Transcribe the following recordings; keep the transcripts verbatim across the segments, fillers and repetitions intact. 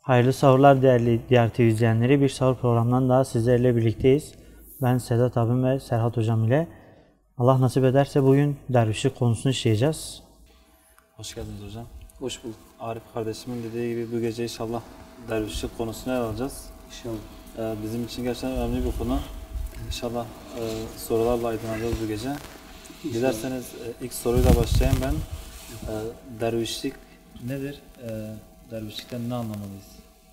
Hayırlı sahurlar değerli diğer T V izleyenleri. Bir sahur programından daha sizlerle birlikteyiz. Ben Sedat abim ve Serhat hocam ile. Allah nasip ederse bugün dervişlik konusunu işleyeceğiz. Hoş geldiniz hocam. Hoş bulduk. Arif kardeşimin dediği gibi bu gece inşallah dervişlik konusunu ele alacağız. İnşallah. Ee, bizim için gerçekten önemli bir konu. İnşallah e, sorularla aydınlanacağız bu gece. Dilerseniz e, ilk soruyla başlayayım ben. E, dervişlik nedir? E, dervişlikten ne anlamalıyız?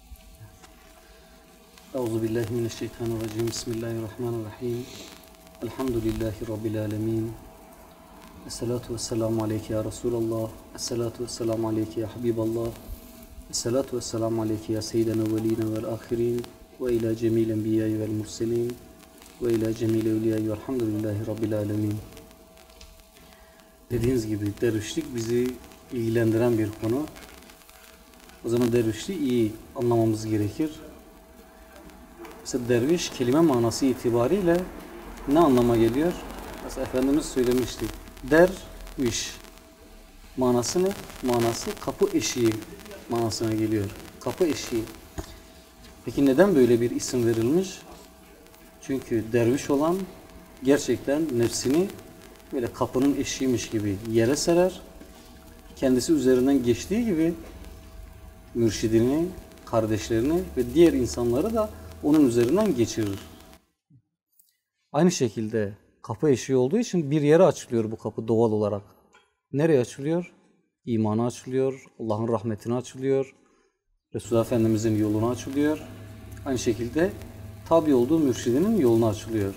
Euzubillahimineşşeytanirracim. Bismillahirrahmanirrahim. Elhamdülillahi Rabbil alemin. Esselatu vesselamu aleyke ya Resulallah. Esselatu vesselamu aleyke ya Habiballah. Esselatu vesselamu aleyke ya Seyyidena veline vel ahirin. Ve ila cemil enbiyayı vel murselin. Ve ila cemil evliyayı velhamdülillahi Rabbil alemin. Dediğiniz gibi dervişlik bizi ilgilendiren bir konu. O zaman dervişliği iyi anlamamız gerekir. Mesela derviş kelime manası itibariyle ne anlama geliyor? Mesela Efendimiz söylemişti. Derviş manası ne? Manası kapı eşiği manasına geliyor. Kapı eşiği. Peki neden böyle bir isim verilmiş? Çünkü derviş olan gerçekten nefsini böyle kapının eşiğiymiş gibi yere serer. Kendisi üzerinden geçtiği gibi mürşidini, kardeşlerini ve diğer insanları da onun üzerinden geçirir. Aynı şekilde kapı eşiği olduğu için bir yere açılıyor bu kapı doğal olarak. Nereye açılıyor? İmana açılıyor, Allah'ın rahmetine açılıyor, Resulullah Efendimizin yoluna açılıyor. Aynı şekilde tabi olduğu mürşidinin yoluna açılıyor.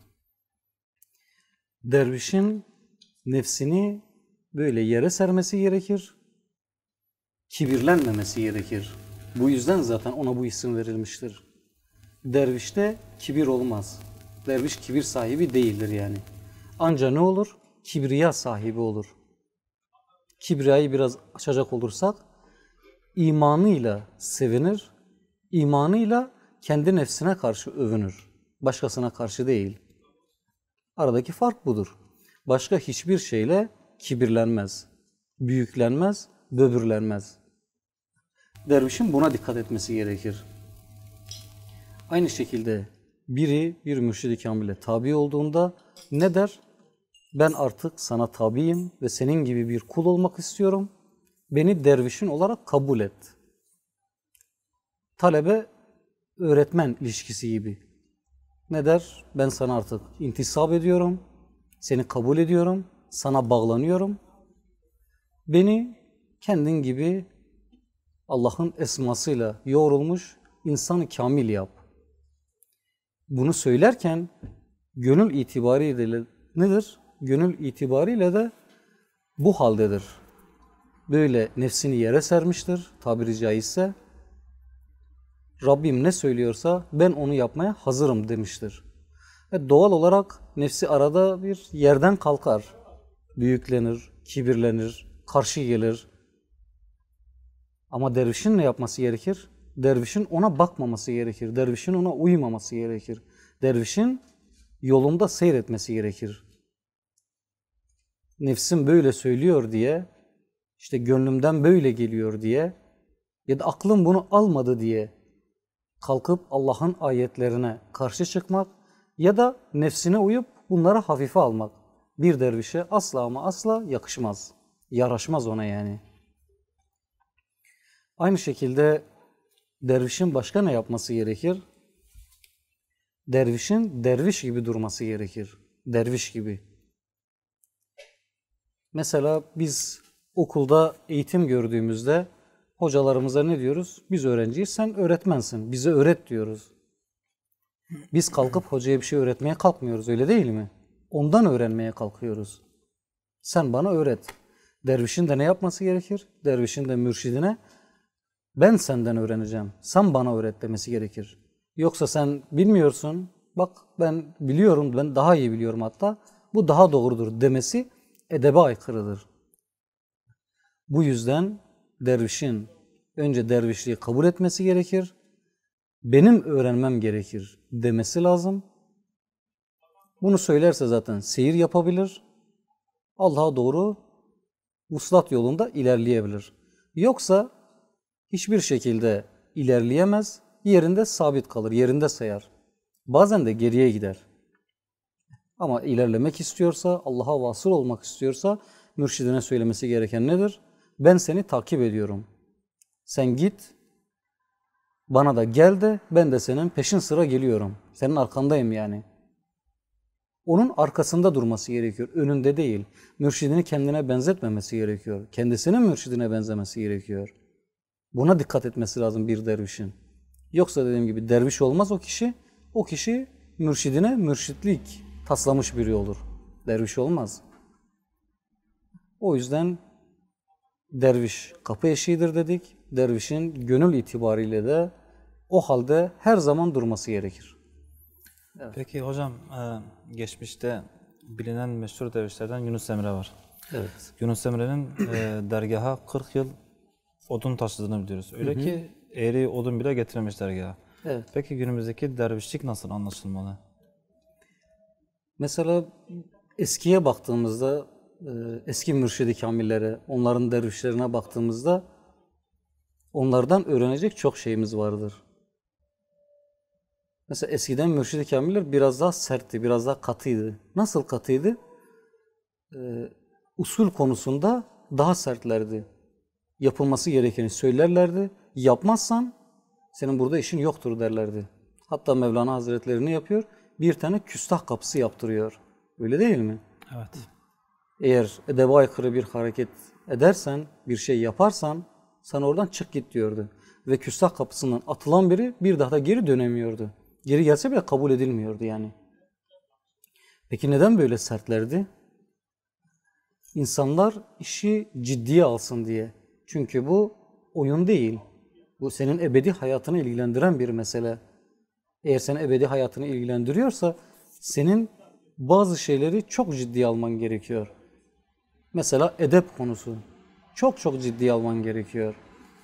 Dervişin nefsini böyle yere sermesi gerekir. Kibirlenmemesi gerekir. Bu yüzden zaten ona bu isim verilmiştir. Dervişte kibir olmaz. Derviş kibir sahibi değildir yani. Ancak ne olur? Kibriya sahibi olur. Kibriyayı biraz açacak olursak, imanıyla sevinir, imanıyla kendi nefsine karşı övünür. Başkasına karşı değil. Aradaki fark budur. Başka hiçbir şeyle kibirlenmez, büyüklenmez, böbürlenmez. Dervişin buna dikkat etmesi gerekir. Aynı şekilde biri bir mürşid-i kamile tabi olduğunda ne der? Ben artık sana tabiyim ve senin gibi bir kul olmak istiyorum. Beni dervişin olarak kabul et. Talebe öğretmen ilişkisi gibi. Ne der? Ben sana artık intisap ediyorum. Seni kabul ediyorum. Sana bağlanıyorum. Beni kendin gibi Allah'ın esmasıyla yoğrulmuş insan-ı kamil yap. Bunu söylerken gönül itibariyle nedir? Gönül itibariyle de bu haldedir. Böyle nefsini yere sermiştir tabiri caizse. Rabbim ne söylüyorsa ben onu yapmaya hazırım demiştir. Ve doğal olarak nefsi arada bir yerden kalkar. Büyüklenir, kibirlenir, karşı gelir. Ama dervişin ne yapması gerekir? Dervişin ona bakmaması gerekir. Dervişin ona uymaması gerekir. Dervişin yolunda seyretmesi gerekir. Nefsim böyle söylüyor diye, işte gönlümden böyle geliyor diye ya da aklım bunu almadı diye kalkıp Allah'ın ayetlerine karşı çıkmak ya da nefsine uyup bunları hafife almak bir dervişe asla ama asla yakışmaz. Yaraşmaz ona yani. Aynı şekilde dervişin başka ne yapması gerekir? Dervişin derviş gibi durması gerekir. Derviş gibi. Mesela biz okulda eğitim gördüğümüzde hocalarımıza ne diyoruz? Biz öğrenciyiz, sen öğretmensin. Bize öğret diyoruz. Biz kalkıp hocaya bir şey öğretmeye kalkmıyoruz, öyle değil mi? Ondan öğrenmeye kalkıyoruz. Sen bana öğret. Dervişin de ne yapması gerekir? Dervişin de mürşidine ben senden öğreneceğim, sen bana öğret demesi gerekir. Yoksa sen bilmiyorsun, bak ben biliyorum, ben daha iyi biliyorum hatta, bu daha doğrudur demesi edebe aykırıdır. Bu yüzden dervişin önce dervişliği kabul etmesi gerekir, benim öğrenmem gerekir demesi lazım. Bunu söylerse zaten seyir yapabilir, Allah'a doğru vuslat yolunda ilerleyebilir. Yoksa hiçbir şekilde ilerleyemez, yerinde sabit kalır, yerinde sayar. Bazen de geriye gider. Ama ilerlemek istiyorsa, Allah'a vasıl olmak istiyorsa mürşidine söylemesi gereken nedir? Ben seni takip ediyorum. Sen git, bana da gel de ben de senin peşin sıra geliyorum. Senin arkandayım yani. Onun arkasında durması gerekiyor, önünde değil. Mürşidini kendine benzetmemesi gerekiyor. Kendisinin mürşidine benzemesi gerekiyor. Buna dikkat etmesi lazım bir dervişin. Yoksa dediğim gibi derviş olmaz o kişi. O kişi mürşidine mürşitlik taslamış biri olur. Derviş olmaz. O yüzden derviş kapı eşiğidir dedik. Dervişin gönül itibariyle de o halde her zaman durması gerekir. Evet. Peki hocam, geçmişte bilinen meşhur dervişlerden Yunus Emre var. Evet. Yunus Emre'nin dergaha kırk yıl odun taşıdığını biliyoruz. Öyle hı hı. ki eğri odun bile getirmemiş dergaha. Evet. Peki günümüzdeki dervişlik nasıl anlaşılmalı? Mesela eskiye baktığımızda, eski mürşid-i kamillere, onların dervişlerine baktığımızda onlardan öğrenecek çok şeyimiz vardır. Mesela eskiden mürşid-i kamiller biraz daha sertti, biraz daha katıydı. Nasıl katıydı? Ee, usul konusunda daha sertlerdi. Yapılması gerekeni söylerlerdi. Yapmazsan senin burada işin yoktur derlerdi. Hatta Mevlana Hazretleri ne yapıyor? Bir tane küstah kapısı yaptırıyor. Öyle değil mi? Evet. Eğer edebe aykırı bir hareket edersen, bir şey yaparsan sen oradan çık git diyordu. Ve küstah kapısından atılan biri bir daha da geri dönemiyordu. Geri gelse bile kabul edilmiyordu yani. Peki neden böyle sertlerdi? İnsanlar işi ciddiye alsın diye. Çünkü bu oyun değil. Bu senin ebedi hayatını ilgilendiren bir mesele. Eğer seni ebedi hayatını ilgilendiriyorsa senin bazı şeyleri çok ciddiye alman gerekiyor. Mesela edep konusu. Çok çok ciddiye alman gerekiyor.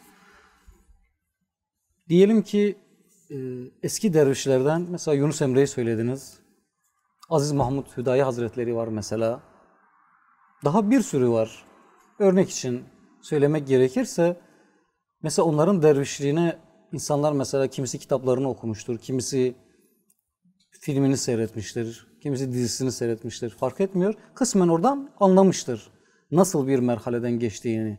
Diyelim ki eski dervişlerden mesela Yunus Emre'yi söylediniz. Aziz Mahmud Hüdayi Hazretleri var mesela. Daha bir sürü var. Örnek için söylemek gerekirse mesela onların dervişliğine insanlar mesela kimisi kitaplarını okumuştur, kimisi filmini seyretmiştir, kimisi dizisini seyretmiştir. Fark etmiyor. Kısmen oradan anlamıştır nasıl bir merhaleden geçtiğini.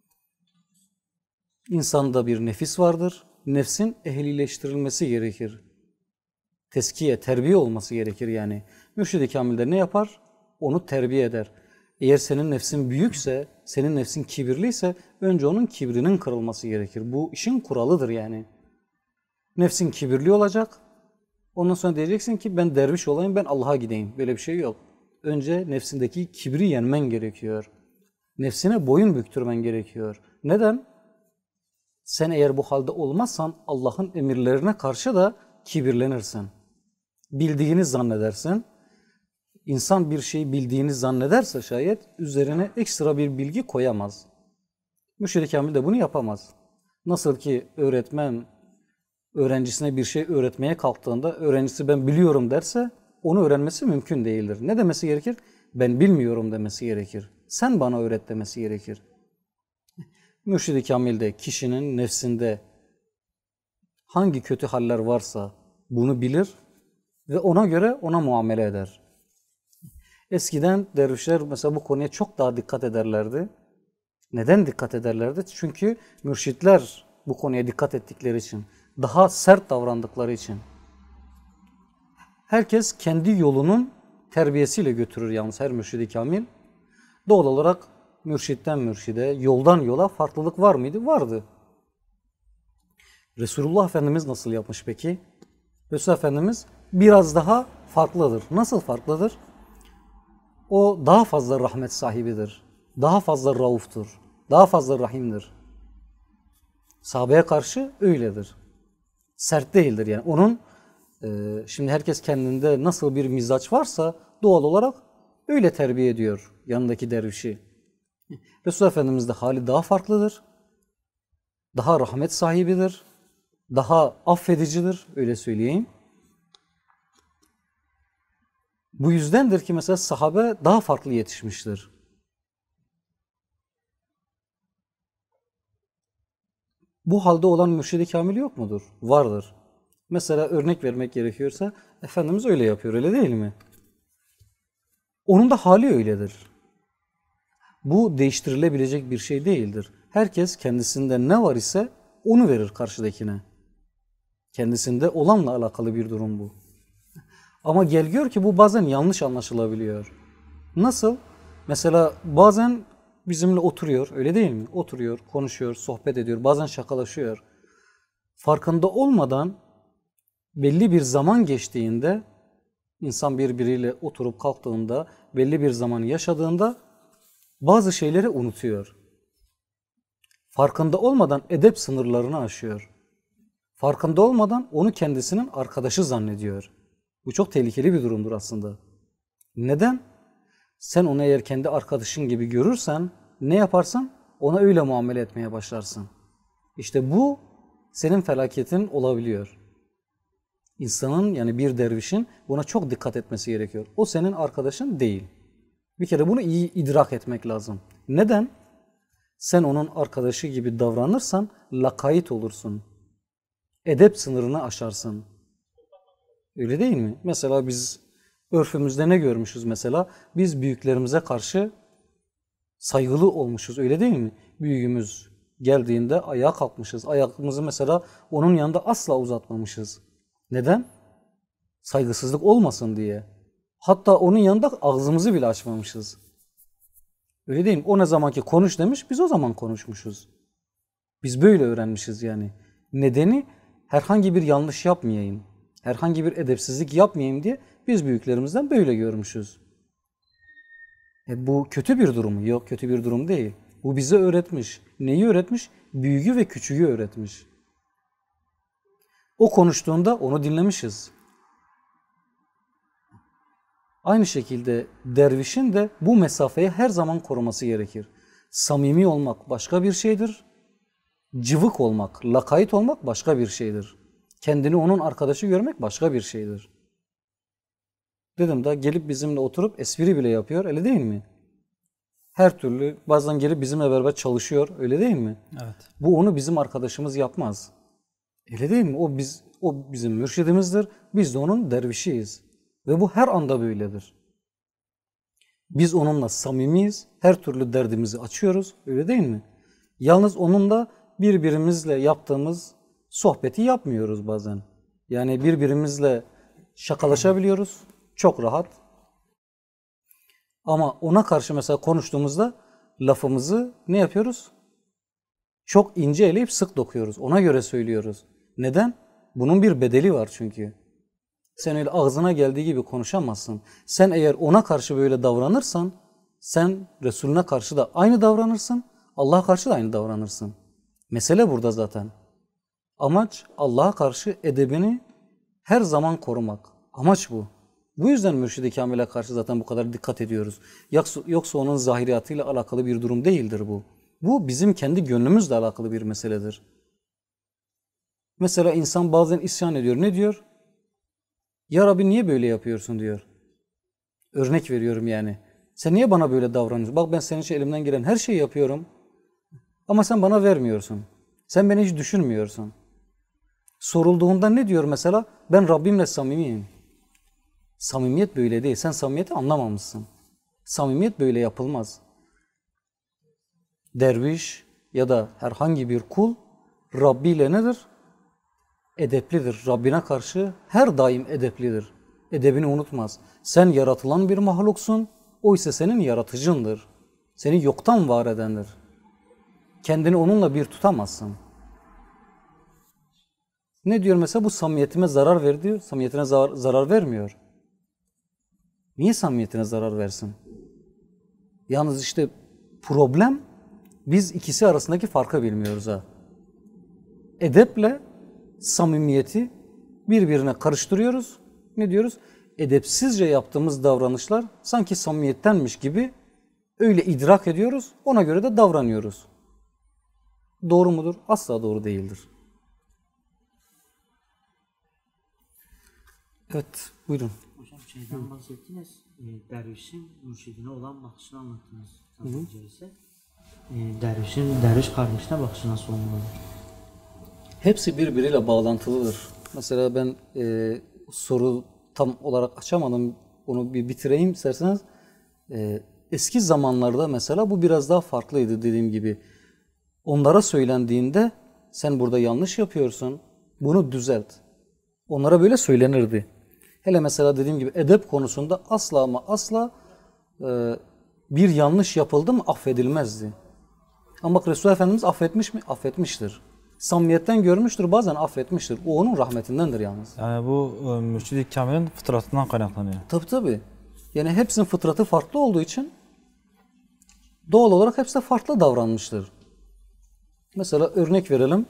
İnsanda bir nefis vardır. Nefsin ehlileştirilmesi gerekir. Teskiye, terbiye olması gerekir yani. Mürşid-i Kamil'de ne yapar? Onu terbiye eder. Eğer senin nefsin büyükse, senin nefsin kibirliyse önce onun kibrinin kırılması gerekir. Bu işin kuralıdır yani. Nefsin kibirli olacak. Ondan sonra diyeceksin ki ben derviş olayım, ben Allah'a gideyim. Böyle bir şey yok. Önce nefsindeki kibri yenmen gerekiyor. Nefsine boyun büktürmen gerekiyor. Neden? Sen eğer bu halde olmazsan Allah'ın emirlerine karşı da kibirlenirsin. Bildiğini zannedersin. İnsan bir şeyi bildiğini zannederse şayet üzerine ekstra bir bilgi koyamaz. Mürşid-i Kamil de bunu yapamaz. Nasıl ki öğretmen öğrencisine bir şey öğretmeye kalktığında öğrencisi ben biliyorum derse onu öğrenmesi mümkün değildir. Ne demesi gerekir? Ben bilmiyorum demesi gerekir. Sen bana öğret demesi gerekir. Mürşid-i Kamil'de kişinin nefsinde hangi kötü haller varsa bunu bilir ve ona göre ona muamele eder. Eskiden dervişler mesela bu konuya çok daha dikkat ederlerdi. Neden dikkat ederlerdi? Çünkü mürşitler bu konuya dikkat ettikleri için, daha sert davrandıkları için. Herkes kendi yolunun terbiyesiyle götürür yalnız her mürşid-i kamil. Doğal olarak mürşitten mürşide, yoldan yola farklılık var mıydı? Vardı. Resulullah Efendimiz nasıl yapmış peki? Resulullah Efendimiz biraz daha farklıdır. Nasıl farklıdır? O daha fazla rahmet sahibidir. Daha fazla rauftur. Daha fazla rahimdir. Sahabeye karşı öyledir. Sert değildir yani. Onun e, şimdi herkes kendinde nasıl bir mizaç varsa doğal olarak öyle terbiye ediyor yanındaki dervişi. Resulullah Efendimiz'de hali daha farklıdır. Daha rahmet sahibidir. Daha affedicidir. Öyle söyleyeyim. Bu yüzdendir ki mesela sahabe daha farklı yetişmiştir. Bu halde olan mürşid-i kamil yok mudur? Vardır. Mesela örnek vermek gerekiyorsa Efendimiz öyle yapıyor, öyle değil mi? Onun da hali öyledir. Bu değiştirilebilecek bir şey değildir. Herkes kendisinde ne var ise onu verir karşıdakine. Kendisinde olanla alakalı bir durum bu. Ama gel gör ki bu bazen yanlış anlaşılabiliyor. Nasıl? Mesela bazen bizimle oturuyor, öyle değil mi? Oturuyor, konuşuyor, sohbet ediyor, bazen şakalaşıyor. Farkında olmadan belli bir zaman geçtiğinde, insan birbiriyle oturup kalktığında, belli bir zaman yaşadığında bazı şeyleri unutuyor. Farkında olmadan edep sınırlarını aşıyor. Farkında olmadan onu kendisinin arkadaşı zannediyor. Bu çok tehlikeli bir durumdur aslında. Neden? Sen onu eğer kendi arkadaşın gibi görürsen, ne yaparsan ona öyle muamele etmeye başlarsın. İşte bu senin felaketin olabiliyor. İnsanın, yani bir dervişin buna çok dikkat etmesi gerekiyor. O senin arkadaşın değil. Bir kere bunu iyi idrak etmek lazım. Neden? Sen onun arkadaşı gibi davranırsan lakayt olursun. Edep sınırını aşarsın. Öyle değil mi? Mesela biz örfümüzde ne görmüşüz mesela? Biz büyüklerimize karşı saygılı olmuşuz, öyle değil mi? Büyüğümüz geldiğinde ayağa kalkmışız. Ayağımızı mesela onun yanında asla uzatmamışız. Neden? Saygısızlık olmasın diye. Hatta onun yanında ağzımızı bile açmamışız. Öyle değil mi? O ne zamanki konuş demiş, biz o zaman konuşmuşuz. Biz böyle öğrenmişiz yani. Nedeni herhangi bir yanlış yapmayayım, herhangi bir edepsizlik yapmayayım diye biz büyüklerimizden böyle görmüşüz. E bu kötü bir durum mu? Yok, kötü bir durum değil. Bu bize öğretmiş. Neyi öğretmiş? Büyüğü ve küçüğü öğretmiş. O konuştuğunda onu dinlemişiz. Aynı şekilde dervişin de bu mesafeyi her zaman koruması gerekir. Samimi olmak başka bir şeydir. Cıvık olmak, lakayt olmak başka bir şeydir. Kendini onun arkadaşı görmek başka bir şeydir. Dedim da gelip bizimle oturup espri bile yapıyor, öyle değil mi? Her türlü bazen gelip bizimle beraber çalışıyor, öyle değil mi? Evet. Bu onu bizim arkadaşımız yapmaz. Öyle değil mi? O biz o bizim mürşidimizdir. Biz de onun dervişiyiz. Ve bu her anda böyledir. Biz onunla samimiyiz. Her türlü derdimizi açıyoruz. Öyle değil mi? Yalnız onunla birbirimizle yaptığımız sohbeti yapmıyoruz bazen. Yani birbirimizle şakalaşabiliyoruz. Çok rahat. Ama ona karşı mesela konuştuğumuzda lafımızı ne yapıyoruz? Çok ince eleyip sık dokuyoruz. Ona göre söylüyoruz. Neden? Bunun bir bedeli var çünkü. Sen öyle ağzına geldiği gibi konuşamazsın. Sen eğer ona karşı böyle davranırsan, sen Resulüne karşı da aynı davranırsın, Allah'a karşı da aynı davranırsın. Mesele burada zaten. Amaç Allah'a karşı edebini her zaman korumak. Amaç bu. Bu yüzden Mürşid-i Kamil'e karşı zaten bu kadar dikkat ediyoruz. Yoksa, yoksa onun zahiriyatıyla alakalı bir durum değildir bu. Bu bizim kendi gönlümüzle alakalı bir meseledir. Mesela insan bazen isyan ediyor. Ne diyor? Ya Rabbi niye böyle yapıyorsun diyor. Örnek veriyorum yani. Sen niye bana böyle davranıyorsun? Bak ben senin için elimden gelen her şeyi yapıyorum. Ama sen bana vermiyorsun. Sen beni hiç düşünmüyorsun. Sorulduğunda ne diyor mesela? Ben Rabbimle samimiyim. Samimiyet böyle değil. Sen samimiyeti anlamamışsın. Samimiyet böyle yapılmaz. Derviş ya da herhangi bir kul Rabbi ile nedir? Edeplidir. Rabbine karşı her daim edeplidir. Edebini unutmaz. Sen yaratılan bir mahluksun. O ise senin yaratıcındır. Seni yoktan var edendir. Kendini onunla bir tutamazsın. Ne diyor mesela? Bu samimiyetime zarar ver diyor. Samimiyetine zarar, zarar vermiyor. Niye samimiyetine zarar versin? Yalnız işte problem biz ikisi arasındaki farkı bilmiyoruz ha. Edeple samimiyeti birbirine karıştırıyoruz. Ne diyoruz? Edepsizce yaptığımız davranışlar sanki samimiyettenmiş gibi öyle idrak ediyoruz. Ona göre de davranıyoruz. Doğru mudur? Asla doğru değildir. Evet, buyurun. Hocam şeyden bahsettiniz, e, dervişin mürşidine olan bakışını anlattınız. Tabiri caizse. E, dervişin derviş kardeşine bakışı nasıl olmalı? Hepsi birbiriyle bağlantılıdır. Mesela ben e, soru tam olarak açamadım. Onu bir bitireyim isterseniz. E, eski zamanlarda mesela bu biraz daha farklıydı dediğim gibi. Onlara söylendiğinde sen burada yanlış yapıyorsun, bunu düzelt. Onlara böyle söylenirdi. Hele mesela dediğim gibi edep konusunda asla ama asla e, bir yanlış yapıldı mı affedilmezdi. Ama bak Resulullah Efendimiz affetmiş mi? Affetmiştir. Samimiyetten görmüştür, bazen affetmiştir. O onun rahmetindendir yalnız. Yani bu e, Mürşid-i Kamil'in fıtratından kaynaklanıyor. Tabii tabii. Yani hepsinin fıtratı farklı olduğu için doğal olarak hepsi de farklı davranmıştır. Mesela örnek verelim.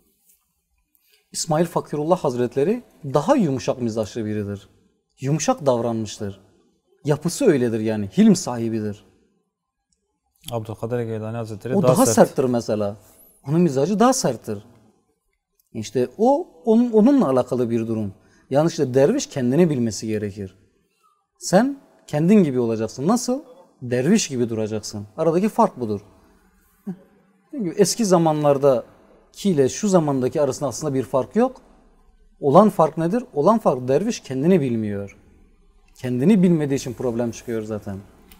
İsmail Fakirullah Hazretleri daha yumuşak mizaçlı biridir. Yumuşak davranmıştır. Yapısı öyledir yani. Hilm sahibidir. Abdülkadir Geylani Hazretleri O daha, daha sert. serttir mesela. Onun mizacı daha serttir. İşte o onun, onunla alakalı bir durum. Yani işte derviş kendini bilmesi gerekir. Sen kendin gibi olacaksın. Nasıl? Derviş gibi duracaksın. Aradaki fark budur. Eski zamanlarda ile şu zamandaki arasında aslında bir fark yok. Olan fark nedir? Olan fark derviş kendini bilmiyor. Kendini bilmediği için problem çıkıyor zaten.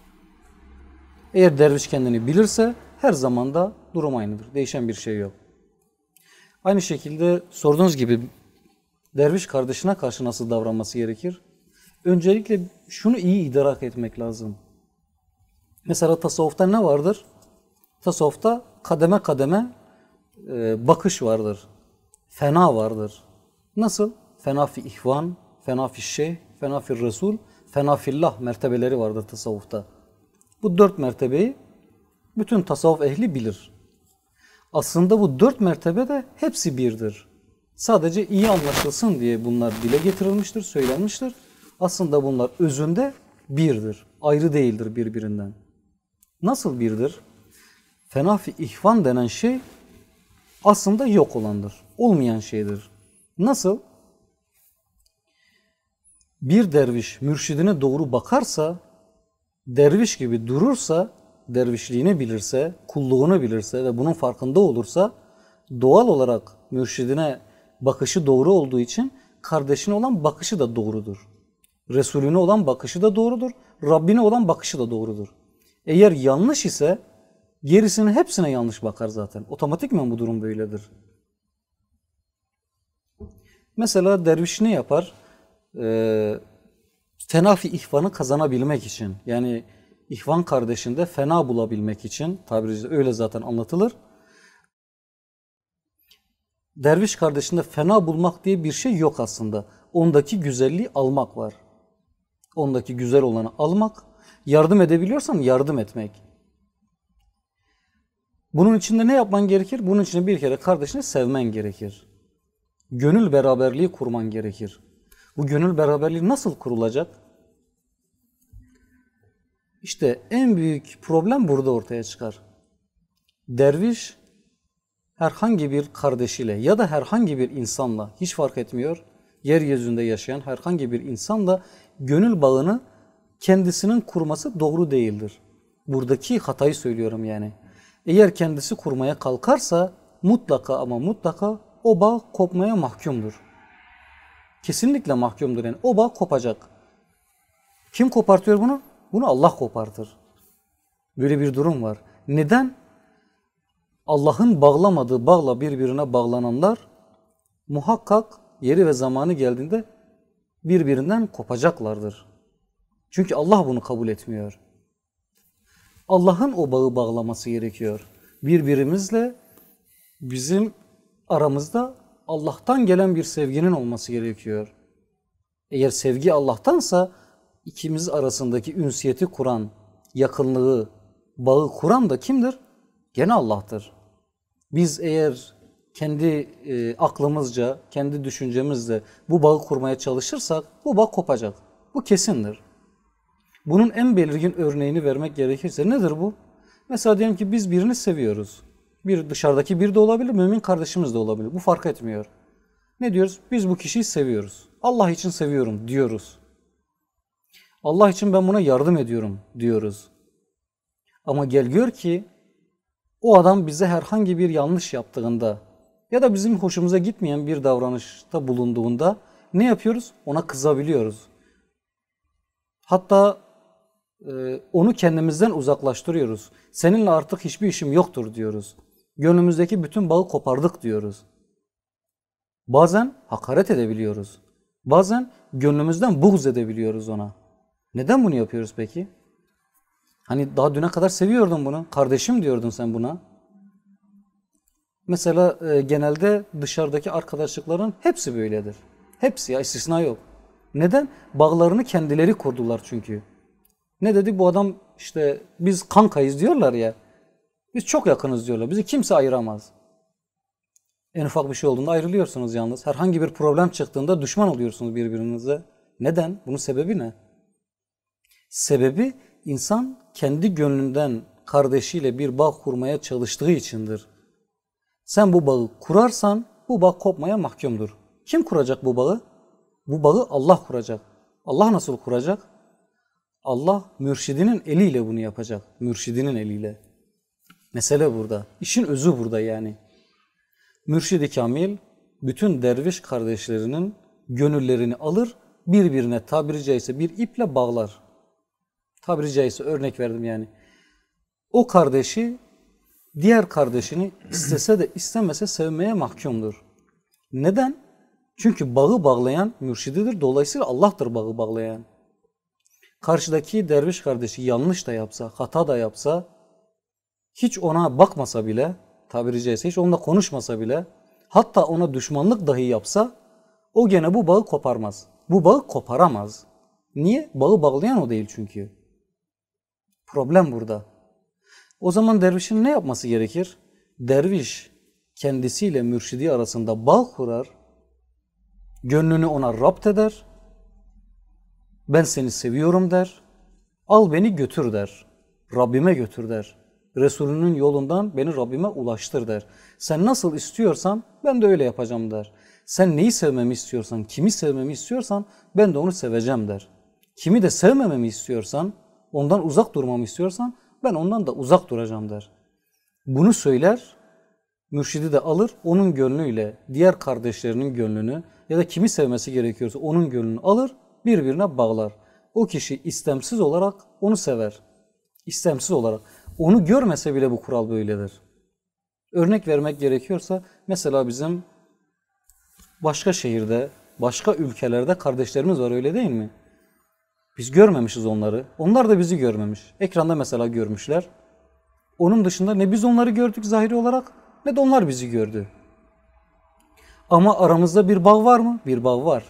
Eğer derviş kendini bilirse her zaman da durum aynıdır. Değişen bir şey yok. Aynı şekilde sorduğunuz gibi derviş kardeşine karşı nasıl davranması gerekir? Öncelikle şunu iyi idrak etmek lazım. Mesela tasavvufta ne vardır? Tasavvufta kademe kademe e, bakış vardır. Fena vardır. Nasıl? Fena fi ihvan, fena fi şeyh, fena fi resul, fena fillah mertebeleri vardır tasavvufta. Bu dört mertebeyi bütün tasavvuf ehli bilir. Aslında bu dört mertebe de hepsi birdir. Sadece iyi anlaşılsın diye bunlar dile getirilmiştir, söylenmiştir. Aslında bunlar özünde birdir. Ayrı değildir birbirinden. Nasıl birdir? Fena fi ihvan denen şey aslında yok olandır. Olmayan şeydir. Nasıl? Bir derviş mürşidine doğru bakarsa, derviş gibi durursa, dervişliğini bilirse, kulluğunu bilirse ve bunun farkında olursa, doğal olarak mürşidine bakışı doğru olduğu için kardeşine olan bakışı da doğrudur. Resulüne olan bakışı da doğrudur. Rabbine olan bakışı da doğrudur. Eğer yanlış ise gerisinin hepsine yanlış bakar zaten. Otomatikman bu durum böyledir. Mesela derviş ne yapar? Ee, fenafi ihvanı kazanabilmek için, yani ihvan kardeşinde fena bulabilmek için, tabiri öyle zaten anlatılır. Derviş kardeşinde fena bulmak diye bir şey yok aslında. Ondaki güzelliği almak var. Ondaki güzel olanı almak, yardım edebiliyorsan yardım etmek. Bunun için de ne yapman gerekir? Bunun için de bir kere kardeşini sevmen gerekir. Gönül beraberliği kurman gerekir. Bu gönül beraberliği nasıl kurulacak? İşte en büyük problem burada ortaya çıkar. Derviş herhangi bir kardeşiyle ya da herhangi bir insanla, hiç fark etmiyor, yeryüzünde yaşayan herhangi bir insanla gönül bağını kendisinin kurması doğru değildir. Buradaki hatayı söylüyorum yani. Eğer kendisi kurmaya kalkarsa mutlaka ama mutlaka o bağ kopmaya mahkumdur. Kesinlikle mahkumdur yani. O bağ kopacak. Kim kopartıyor bunu? Bunu Allah kopartır. Böyle bir durum var. Neden? Allah'ın bağlamadığı bağla birbirine bağlananlar muhakkak yeri ve zamanı geldiğinde birbirinden kopacaklardır. Çünkü Allah bunu kabul etmiyor. Allah'ın o bağı bağlaması gerekiyor. Birbirimizle bizim aramızda Allah'tan gelen bir sevginin olması gerekiyor. Eğer sevgi Allah'tansa ikimiz arasındaki ünsiyeti kuran, yakınlığı, bağı kuran da kimdir? Gene Allah'tır. Biz eğer kendi e, aklımızca, kendi düşüncemizle bu bağı kurmaya çalışırsak bu bağ kopacak. Bu kesindir. Bunun en belirgin örneğini vermek gerekirse nedir bu? Mesela diyelim ki biz birini seviyoruz. Bir dışarıdaki bir de olabilir, mümin kardeşimiz de olabilir. Bu fark etmiyor. Ne diyoruz? Biz bu kişiyi seviyoruz. Allah için seviyorum diyoruz. Allah için ben buna yardım ediyorum diyoruz. Ama gel gör ki o adam bize herhangi bir yanlış yaptığında ya da bizim hoşumuza gitmeyen bir davranışta bulunduğunda ne yapıyoruz? Ona kızabiliyoruz. Hatta e, onu kendimizden uzaklaştırıyoruz. Seninle artık hiçbir işim yoktur diyoruz. Gönlümüzdeki bütün bağı kopardık diyoruz. Bazen hakaret edebiliyoruz. Bazen gönlümüzden buğz edebiliyoruz ona. Neden bunu yapıyoruz peki? Hani daha düne kadar seviyordun bunu. Kardeşim diyordun sen buna. Mesela e, genelde dışarıdaki arkadaşlıkların hepsi böyledir. Hepsi ya, istisna yok. Neden? Bağlarını kendileri kurdular çünkü. Ne dedi? Bu adam işte biz kankayız diyorlar ya. Biz çok yakınız diyorlar. Bizi kimse ayıramaz. En ufak bir şey olduğunda ayrılıyorsunuz yalnız. Herhangi bir problem çıktığında düşman oluyorsunuz birbirinize. Neden? Bunun sebebi ne? Sebebi insan kendi gönlünden kardeşiyle bir bağ kurmaya çalıştığı içindir. Sen bu bağı kurarsan bu bağ kopmaya mahkumdur. Kim kuracak bu bağı? Bu bağı Allah kuracak. Allah nasıl kuracak? Allah mürşidinin eliyle bunu yapacak. Mürşidinin eliyle. Mesele burada. İşin özü burada yani. Mürşid-i Kamil bütün derviş kardeşlerinin gönüllerini alır, birbirine tabiri caizse bir iple bağlar. Tabiri caizse örnek verdim yani. O kardeşi diğer kardeşini istese de istemese sevmeye mahkumdur. Neden? Çünkü bağı bağlayan mürşididir. Dolayısıyla Allah'tır bağı bağlayan. Karşıdaki derviş kardeşi yanlış da yapsa, hata da yapsa, hiç ona bakmasa bile, tabiri caizse hiç onunla konuşmasa bile, hatta ona düşmanlık dahi yapsa, o gene bu bağı koparmaz. Bu bağı koparamaz. Niye? Bağı bağlayan o değil çünkü. Problem burada. O zaman dervişin ne yapması gerekir? Derviş kendisiyle mürşidi arasında bağ kurar, gönlünü ona rapt eder, ben seni seviyorum der, al beni götür der, Rabbime götür der, Resulünün yolundan beni Rabbime ulaştır der. Sen nasıl istiyorsan ben de öyle yapacağım der. Sen neyi sevmemi istiyorsan, kimi sevmemi istiyorsan ben de onu seveceğim der. Kimi de sevmememi istiyorsan, ondan uzak durmamı istiyorsan ben ondan da uzak duracağım der. Bunu söyler, mürşidi de alır, onun gönlüyle diğer kardeşlerinin gönlünü ya da kimi sevmesi gerekiyorsa onun gönlünü alır, birbirine bağlar. O kişi istemsiz olarak onu sever. İstemsiz olarak. Onu görmese bile bu kural böyledir. Örnek vermek gerekiyorsa mesela bizim başka şehirde, başka ülkelerde kardeşlerimiz var, öyle değil mi? Biz görmemişiz onları. Onlar da bizi görmemiş. Ekranda mesela görmüşler. Onun dışında ne biz onları gördük zahiri olarak ne de onlar bizi gördü. Ama aramızda bir bağ var mı? Bir bağ var.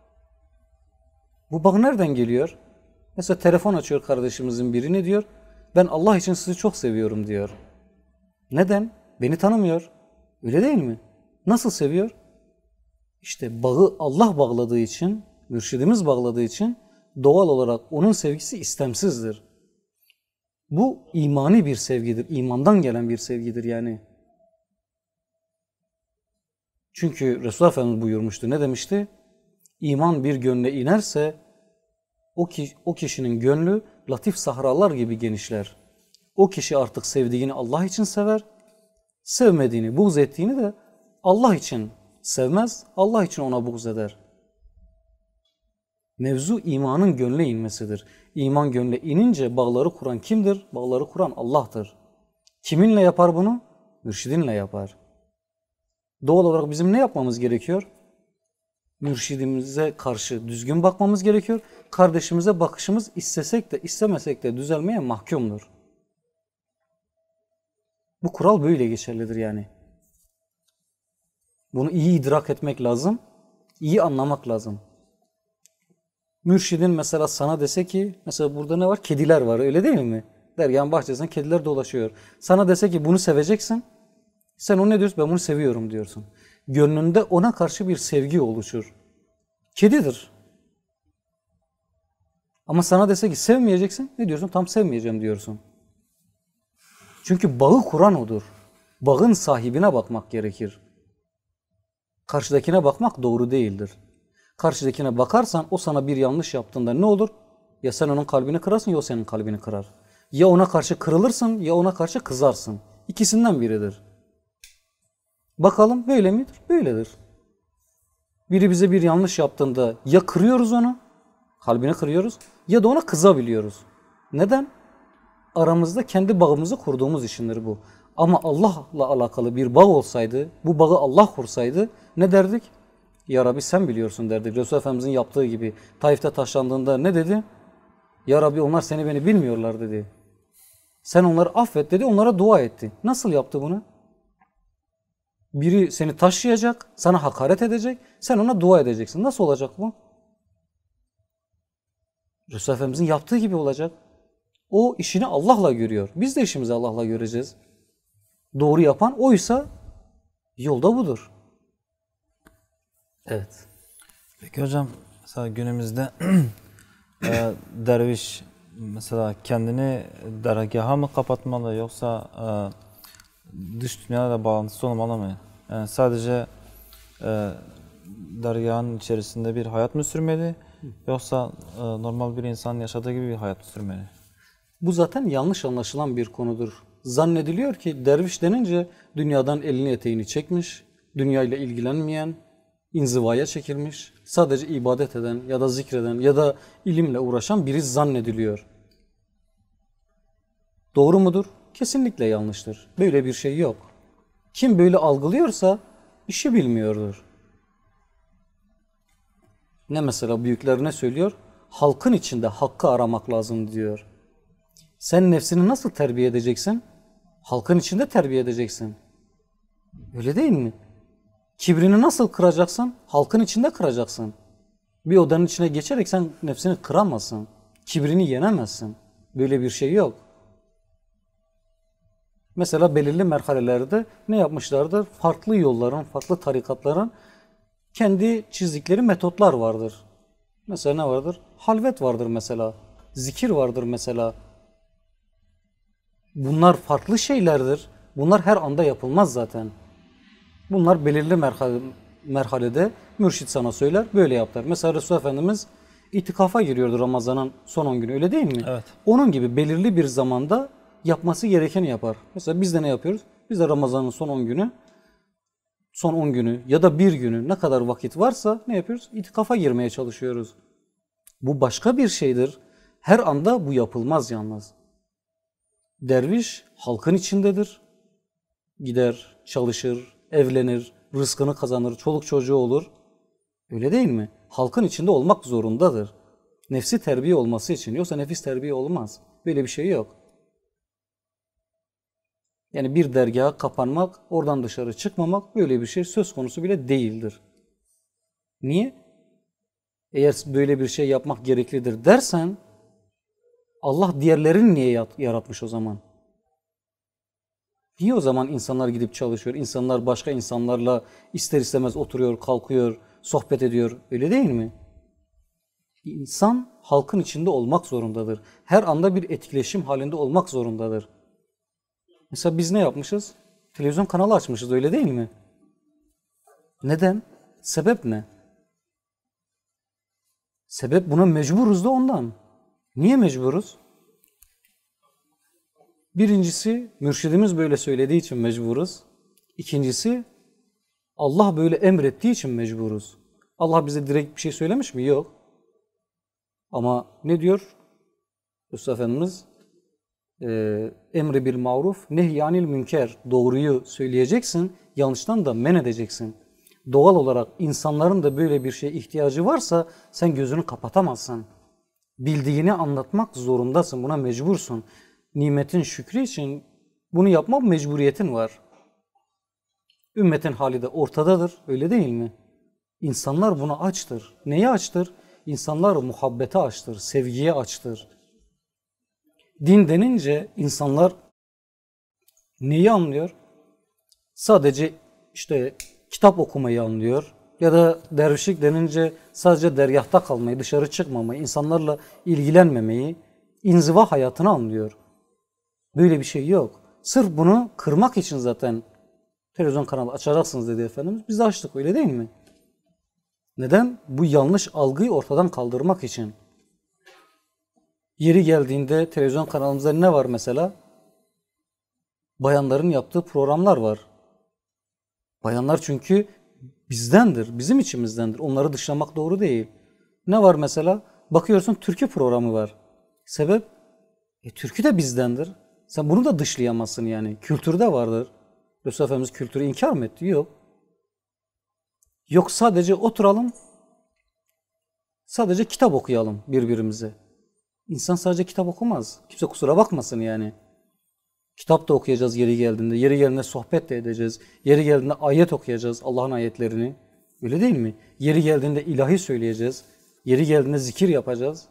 Bu bağ nereden geliyor? Mesela telefon açıyor kardeşimizin biri, ne diyor? Ben Allah için sizi çok seviyorum diyor. Neden? Beni tanımıyor. Öyle değil mi? Nasıl seviyor? İşte bağı Allah bağladığı için, mürşidimiz bağladığı için doğal olarak onun sevgisi istemsizdir. Bu imani bir sevgidir. İmandan gelen bir sevgidir yani. Çünkü Resulullah Efendimiz buyurmuştu. Ne demişti? İman bir gönle inerse o, ki, o kişinin gönlü latif sahralar gibi genişler. O kişi artık sevdiğini Allah için sever, sevmediğini, buğz ettiğini de Allah için sevmez, Allah için ona buğz eder. Mevzu imanın gönle inmesidir. İman gönle inince bağları kuran kimdir? Bağları kuran Allah'tır. Kiminle yapar bunu? Mürşidinle yapar. Doğal olarak bizim ne yapmamız gerekiyor? Mürşidimize karşı düzgün bakmamız gerekiyor. Kardeşimize bakışımız istesek de istemesek de düzelmeye mahkumdur. Bu kural böyle geçerlidir yani. Bunu iyi idrak etmek lazım, iyi anlamak lazım. Mürşidin mesela sana dese ki, mesela burada ne var? Kediler var, öyle değil mi? Dergahın bahçesinde kediler dolaşıyor. Sana dese ki bunu seveceksin. Sen ona ne diyorsun? Ben bunu seviyorum diyorsun. Gönlünde ona karşı bir sevgi oluşur. Kedidir. Ama sana dese ki sevmeyeceksin. Ne diyorsun? Tam sevmeyeceğim diyorsun. Çünkü bağı kuran odur. Bağın sahibine bakmak gerekir. Karşıdakine bakmak doğru değildir. Karşıdakine bakarsan o sana bir yanlış yaptığında ne olur? Ya sen onun kalbini kırarsın ya o senin kalbini kırar. Ya ona karşı kırılırsın ya ona karşı kızarsın. İkisinden biridir. Bakalım böyle midir? Böyledir. Biri bize bir yanlış yaptığında ya kırıyoruz onu, kalbini kırıyoruz, ya da ona kızabiliyoruz. Neden? Aramızda kendi bağımızı kurduğumuz içindir bu. Ama Allah'la alakalı bir bağ olsaydı, bu bağı Allah kursaydı ne derdik? Ya Rabbi sen biliyorsun derdik. Resulullah Efendimizin yaptığı gibi Taif'te taşlandığında ne dedi? Ya Rabbi onlar seni beni bilmiyorlar dedi. Sen onları affet dedi, onlara dua etti. Nasıl yaptı bunu? Biri seni taşıyacak, sana hakaret edecek, sen ona dua edeceksin. Nasıl olacak bu? Resulullah Efendimizin yaptığı gibi olacak. O işini Allah'la görüyor. Biz de işimizi Allah'la göreceğiz. Doğru yapan oysa yolda budur. Evet. Peki hocam, mesela günümüzde e, derviş mesela kendini dergaha mı kapatmalı, yoksa e, dış dünyayla bağlantısı olmalı mı? Yani sadece e, dergahın içerisinde bir hayat mı sürmeli, yoksa e, normal bir insanın yaşadığı gibi bir hayat mı sürmeli? Bu zaten yanlış anlaşılan bir konudur. Zannediliyor ki derviş denince dünyadan elini eteğini çekmiş, dünyayla ilgilenmeyen, inzivaya çekilmiş, sadece ibadet eden ya da zikreden ya da ilimle uğraşan biri zannediliyor. Doğru mudur? Kesinlikle yanlıştır. Böyle bir şey yok. Kim böyle algılıyorsa işi bilmiyordur. Ne mesela büyükler ne söylüyor? Halkın içinde hakkı aramak lazım diyor. Sen nefsini nasıl terbiye edeceksin? Halkın içinde terbiye edeceksin. Öyle değil mi? Kibrini nasıl kıracaksın? Halkın içinde kıracaksın. Bir odanın içine geçerek sen nefsini kıramazsın. Kibrini yenemezsin. Böyle bir şey yok. Mesela belirli merhalelerde ne yapmışlardır? Farklı yolların, farklı tarikatların kendi çizdikleri metotlar vardır. Mesela ne vardır? Halvet vardır mesela. Zikir vardır mesela. Bunlar farklı şeylerdir. Bunlar her anda yapılmaz zaten. Bunlar belirli merhale, merhalede mürşit sana söyler, böyle yapar. Mesela Resulullah Efendimiz itikafa giriyordu Ramazan'ın son on günü, öyle değil mi? Evet. Onun gibi belirli bir zamanda yapması gerekeni yapar. Mesela biz de ne yapıyoruz? Biz de Ramazan'ın son on günü, son on günü ya da bir günü ne kadar vakit varsa ne yapıyoruz? İtikafa girmeye çalışıyoruz. Bu başka bir şeydir. Her anda bu yapılmaz yalnız. Derviş halkın içindedir. Gider, çalışır, evlenir, rızkını kazanır, çoluk çocuğu olur. Öyle değil mi? Halkın içinde olmak zorundadır. Nefsi terbiye olması için. Yoksa nefis terbiye olmaz. Böyle bir şey yok. Yani bir dergaha kapanmak, oradan dışarı çıkmamak, böyle bir şey söz konusu bile değildir. Niye? Eğer böyle bir şey yapmak gereklidir dersen, Allah diğerlerini niye yaratmış o zaman? Niye o zaman insanlar gidip çalışıyor? İnsanlar başka insanlarla ister istemez oturuyor, kalkıyor, sohbet ediyor. Öyle değil mi? İnsan halkın içinde olmak zorundadır. Her anda bir etkileşim halinde olmak zorundadır. Mesela biz ne yapmışız? Televizyon kanalı açmışız, öyle değil mi? Neden? Sebep ne? Sebep buna mecburuz da ondan. Niye mecburuz? Birincisi, mürşidimiz böyle söylediği için mecburuz. İkincisi, Allah böyle emrettiği için mecburuz. Allah bize direkt bir şey söylemiş mi? Yok. Ama ne diyor? Resulullah Efendimiz, e, emri bil maruf, nehyanil münker. Doğruyu söyleyeceksin, yanlıştan da men edeceksin. Doğal olarak insanların da böyle bir şeye ihtiyacı varsa sen gözünü kapatamazsın. Bildiğini anlatmak zorundasın, buna mecbursun. Nimetin şükrü için bunu yapmak mecburiyetin var. Ümmetin hali de ortadadır, öyle değil mi? İnsanlar buna açtır. Neye açtır? İnsanlar muhabbete açtır, sevgiye açtır. Din denince insanlar neyi anlıyor? Sadece işte kitap okumayı anlıyor. Ya da dervişlik denince sadece dergâhta kalmayı, dışarı çıkmamayı, insanlarla ilgilenmemeyi, inziva hayatını anlıyor. Böyle bir şey yok. Sırf bunu kırmak için zaten televizyon kanalı açacaksınız dedi Efendimiz. Biz de açtık, öyle değil mi? Neden? Bu yanlış algıyı ortadan kaldırmak için. Yeri geldiğinde televizyon kanalımızda ne var mesela? Bayanların yaptığı programlar var. Bayanlar çünkü bizdendir, bizim içimizdendir. Onları dışlamak doğru değil. Ne var mesela? Bakıyorsun türkü programı var. Sebep? E, türkü de bizdendir. Sen bunu da dışlayamazsın yani. Kültürde vardır. Resul Efendimiz kültürü inkar mı etti? Yok. Yok sadece oturalım, sadece kitap okuyalım birbirimize. İnsan sadece kitap okumaz. Kimse kusura bakmasın yani. Kitap da okuyacağız yeri geldiğinde. Yeri geldiğinde sohbet de edeceğiz. Yeri geldiğinde ayet okuyacağız. Allah'ın ayetlerini. Öyle değil mi? Yeri geldiğinde ilahi söyleyeceğiz. Yeri geldiğinde zikir yapacağız.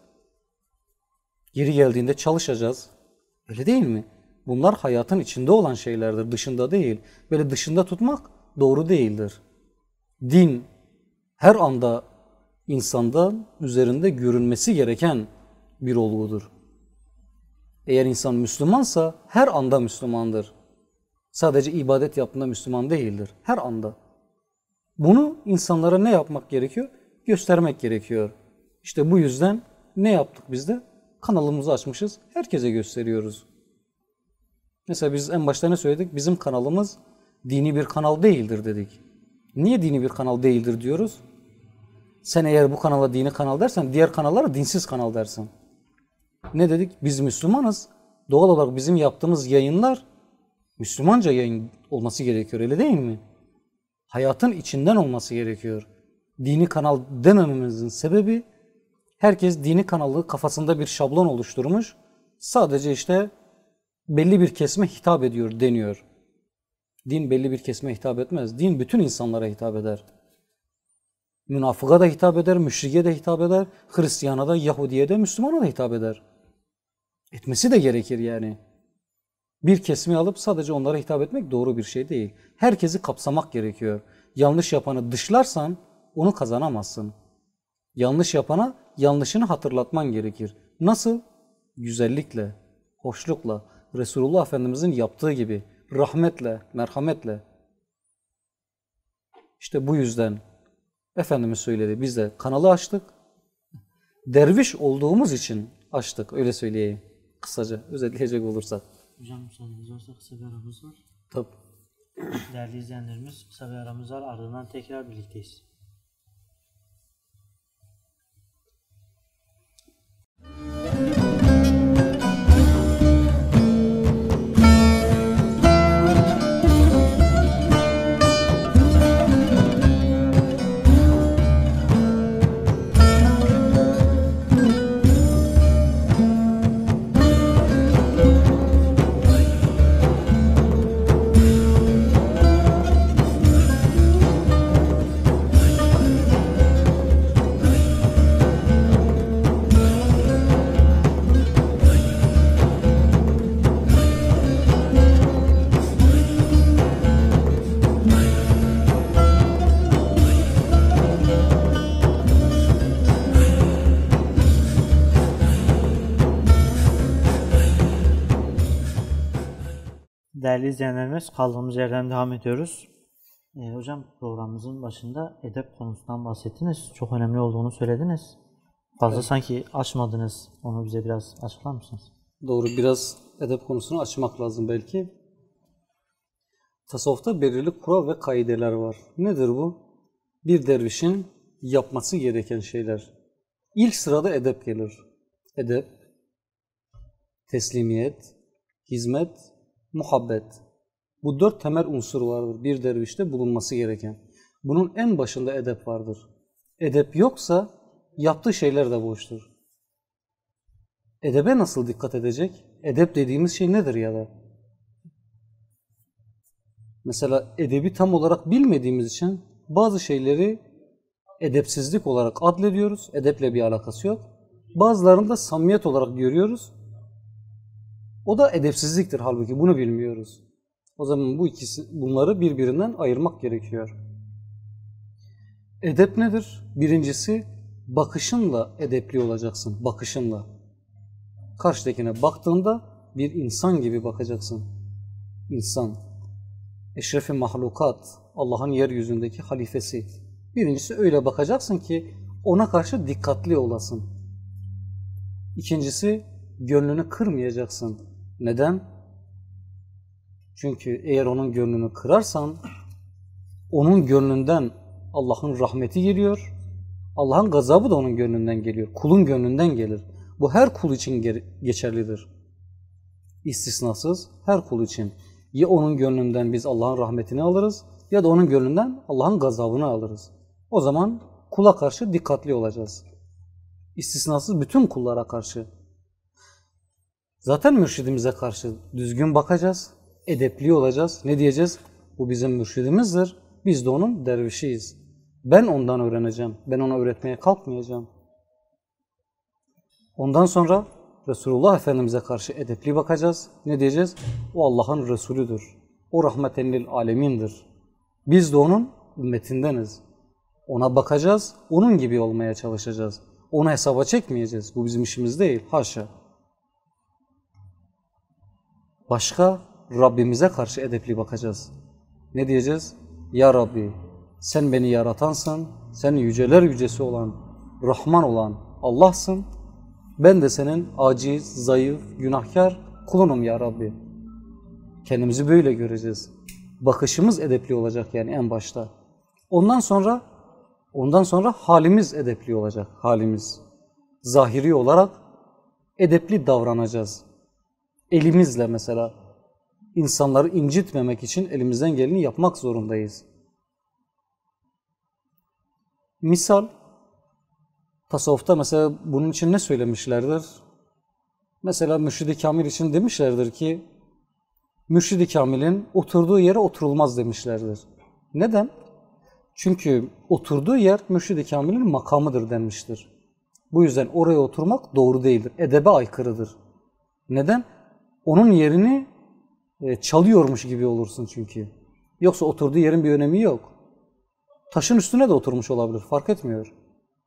Yeri geldiğinde çalışacağız. Öyle değil mi? Bunlar hayatın içinde olan şeylerdir. Dışında değil. Böyle dışında tutmak doğru değildir. Din her anda insanda üzerinde görünmesi gereken bir olgudur. Eğer insan Müslümansa her anda Müslümandır. Sadece ibadet yaptığında Müslüman değildir. Her anda. Bunu insanlara ne yapmak gerekiyor? Göstermek gerekiyor. İşte bu yüzden ne yaptık biz de? Kanalımızı açmışız. Herkese gösteriyoruz. Mesela biz en başta ne söyledik? Bizim kanalımız dini bir kanal değildir dedik. Niye dini bir kanal değildir diyoruz? Sen eğer bu kanala dini kanal dersen diğer kanallara dinsiz kanal dersin. Ne dedik? Biz Müslümanız. Doğal olarak bizim yaptığımız yayınlar Müslümanca yayın olması gerekiyor. Öyle değil mi? Hayatın içinden olması gerekiyor. Dini kanal demememizin sebebi herkes dini kanalı kafasında bir şablon oluşturmuş. Sadece işte belli bir kesime hitap ediyor deniyor. Din belli bir kesime hitap etmez. Din bütün insanlara hitap eder. Münafığa da hitap eder, müşrike de hitap eder, Hristiyana da, Yahudiye de, Müslümana da hitap eder. Etmesi de gerekir yani. Bir kesimi alıp sadece onlara hitap etmek doğru bir şey değil. Herkesi kapsamak gerekiyor. Yanlış yapanı dışlarsan onu kazanamazsın. Yanlış yapana yanlışını hatırlatman gerekir. Nasıl? Güzellikle, hoşlukla, Resulullah Efendimizin yaptığı gibi, rahmetle, merhametle. İşte bu yüzden Efendimiz söyledi. Biz de kanalı açtık. Derviş olduğumuz için açtık. Öyle söyleyeyim. Kısaca özetleyecek olursak. Hocam müsaadeniz varsa kısa bir aramız var. Tabii. Değerli izleyenlerimiz, kısa bir aramız var. Ardından tekrar birlikteyiz. Değerli izleyenlerimiz, kaldığımız yerden devam ediyoruz. Ee, hocam programımızın başında edep konusundan bahsettiniz. Çok önemli olduğunu söylediniz. Fazla evet. Sanki açmadınız. Onu bize biraz açıklar mısınız? Doğru, biraz edep konusunu açmak lazım belki. Tasavvufta belirli kural ve kaideler var. Nedir bu? Bir dervişin yapması gereken şeyler. İlk sırada edep gelir. Edep, teslimiyet, hizmet, muhabbet. Bu dört temel unsur vardır bir dervişte bulunması gereken. Bunun en başında edep vardır. Edep yoksa yaptığı şeyler de boştur. Edebe nasıl dikkat edecek? Edep dediğimiz şey nedir ya da? Mesela edebi tam olarak bilmediğimiz için bazı şeyleri edepsizlik olarak adlediyoruz. Edeple bir alakası yok. Bazılarını da samimiyet olarak görüyoruz. O da edepsizliktir halbuki bunu bilmiyoruz. O zaman bu ikisi, bunları birbirinden ayırmak gerekiyor. Edep nedir? Birincisi bakışınla edepli olacaksın. Bakışınla. Karşıdakine baktığında bir insan gibi bakacaksın. İnsan. Eşref-i mahlukat. Allah'ın yeryüzündeki halifesi. Birincisi öyle bakacaksın ki ona karşı dikkatli olasın. İkincisi gönlünü kırmayacaksın. Neden? Çünkü eğer onun gönlünü kırarsan onun gönlünden Allah'ın rahmeti geliyor. Allah'ın gazabı da onun gönlünden geliyor. Kulun gönlünden gelir. Bu her kul için geçerlidir. İstisnasız her kul için. Ya onun gönlünden biz Allah'ın rahmetini alırız ya da onun gönlünden Allah'ın gazabını alırız. O zaman kula karşı dikkatli olacağız. İstisnasız bütün kullara karşı. Zaten mürşidimize karşı düzgün bakacağız, edepli olacağız. Ne diyeceğiz? Bu bizim mürşidimizdir. Biz de onun dervişiyiz. Ben ondan öğreneceğim. Ben ona öğretmeye kalkmayacağım. Ondan sonra Resulullah Efendimiz'e karşı edepli bakacağız. Ne diyeceğiz? O Allah'ın Resulüdür. O rahmeten lil alemindir. Biz de onun ümmetindeniz. Ona bakacağız, onun gibi olmaya çalışacağız. Onu hesaba çekmeyeceğiz. Bu bizim işimiz değil. Haşa. Başka Rabbimize karşı edepli bakacağız. Ne diyeceğiz? Ya Rabbi, sen beni yaratansın, sen yüceler yücesi olan, Rahman olan Allah'sın. Ben de senin aciz, zayıf, günahkar kulunum ya Rabbi. Kendimizi böyle göreceğiz. Bakışımız edepli olacak yani en başta. Ondan sonra ondan sonra halimiz edepli olacak. Halimiz. Zahiri olarak edepli davranacağız. Elimizle mesela insanları incitmemek için elimizden geleni yapmak zorundayız. Misal, tasavvufta mesela bunun için ne söylemişlerdir? Mesela Mürşid-i Kamil için demişlerdir ki, Mürşid-i Kamil'in oturduğu yere oturulmaz demişlerdir. Neden? Çünkü oturduğu yer Mürşid-i Kamil'in makamıdır denmiştir. Bu yüzden oraya oturmak doğru değildir. Edebe aykırıdır. Neden? Onun yerini çalıyormuş gibi olursun çünkü. Yoksa oturduğu yerin bir önemi yok. Taşın üstüne de oturmuş olabilir. Fark etmiyor.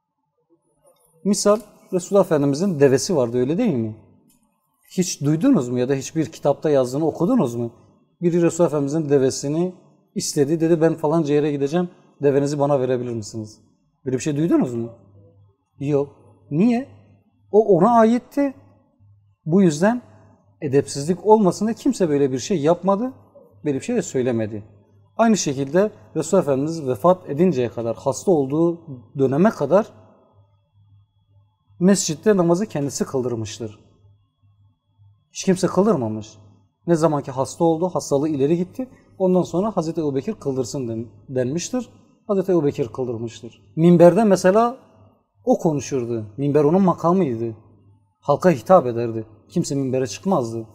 Misal Resulullah Efendimiz'in devesi vardı, öyle değil mi? Hiç duydunuz mu ya da hiçbir kitapta yazdığını okudunuz mu? Biri Resulullah Efendimiz'in devesini istedi. Dedi ben falanca yere gideceğim. Devenizi bana verebilir misiniz? Böyle bir şey duydunuz mu? Yok. Niye? O ona aitti. Bu yüzden edepsizlik olmasın diye kimse böyle bir şey yapmadı. Böyle bir şey de söylemedi. Aynı şekilde Resulullah Efendimiz vefat edinceye kadar, hasta olduğu döneme kadar mescitte namazı kendisi kıldırmıştır. Hiç kimse kıldırmamış. Ne zaman ki hasta oldu, hastalığı ileri gitti. Ondan sonra Hazreti Ebubekir kıldırsın denmiştir. Hazreti Ebubekir kıldırmıştır. Minberde mesela o konuşurdu. Minber onun makamıydı. Halka hitap ederdi. Kimse minbere çıkmazdı.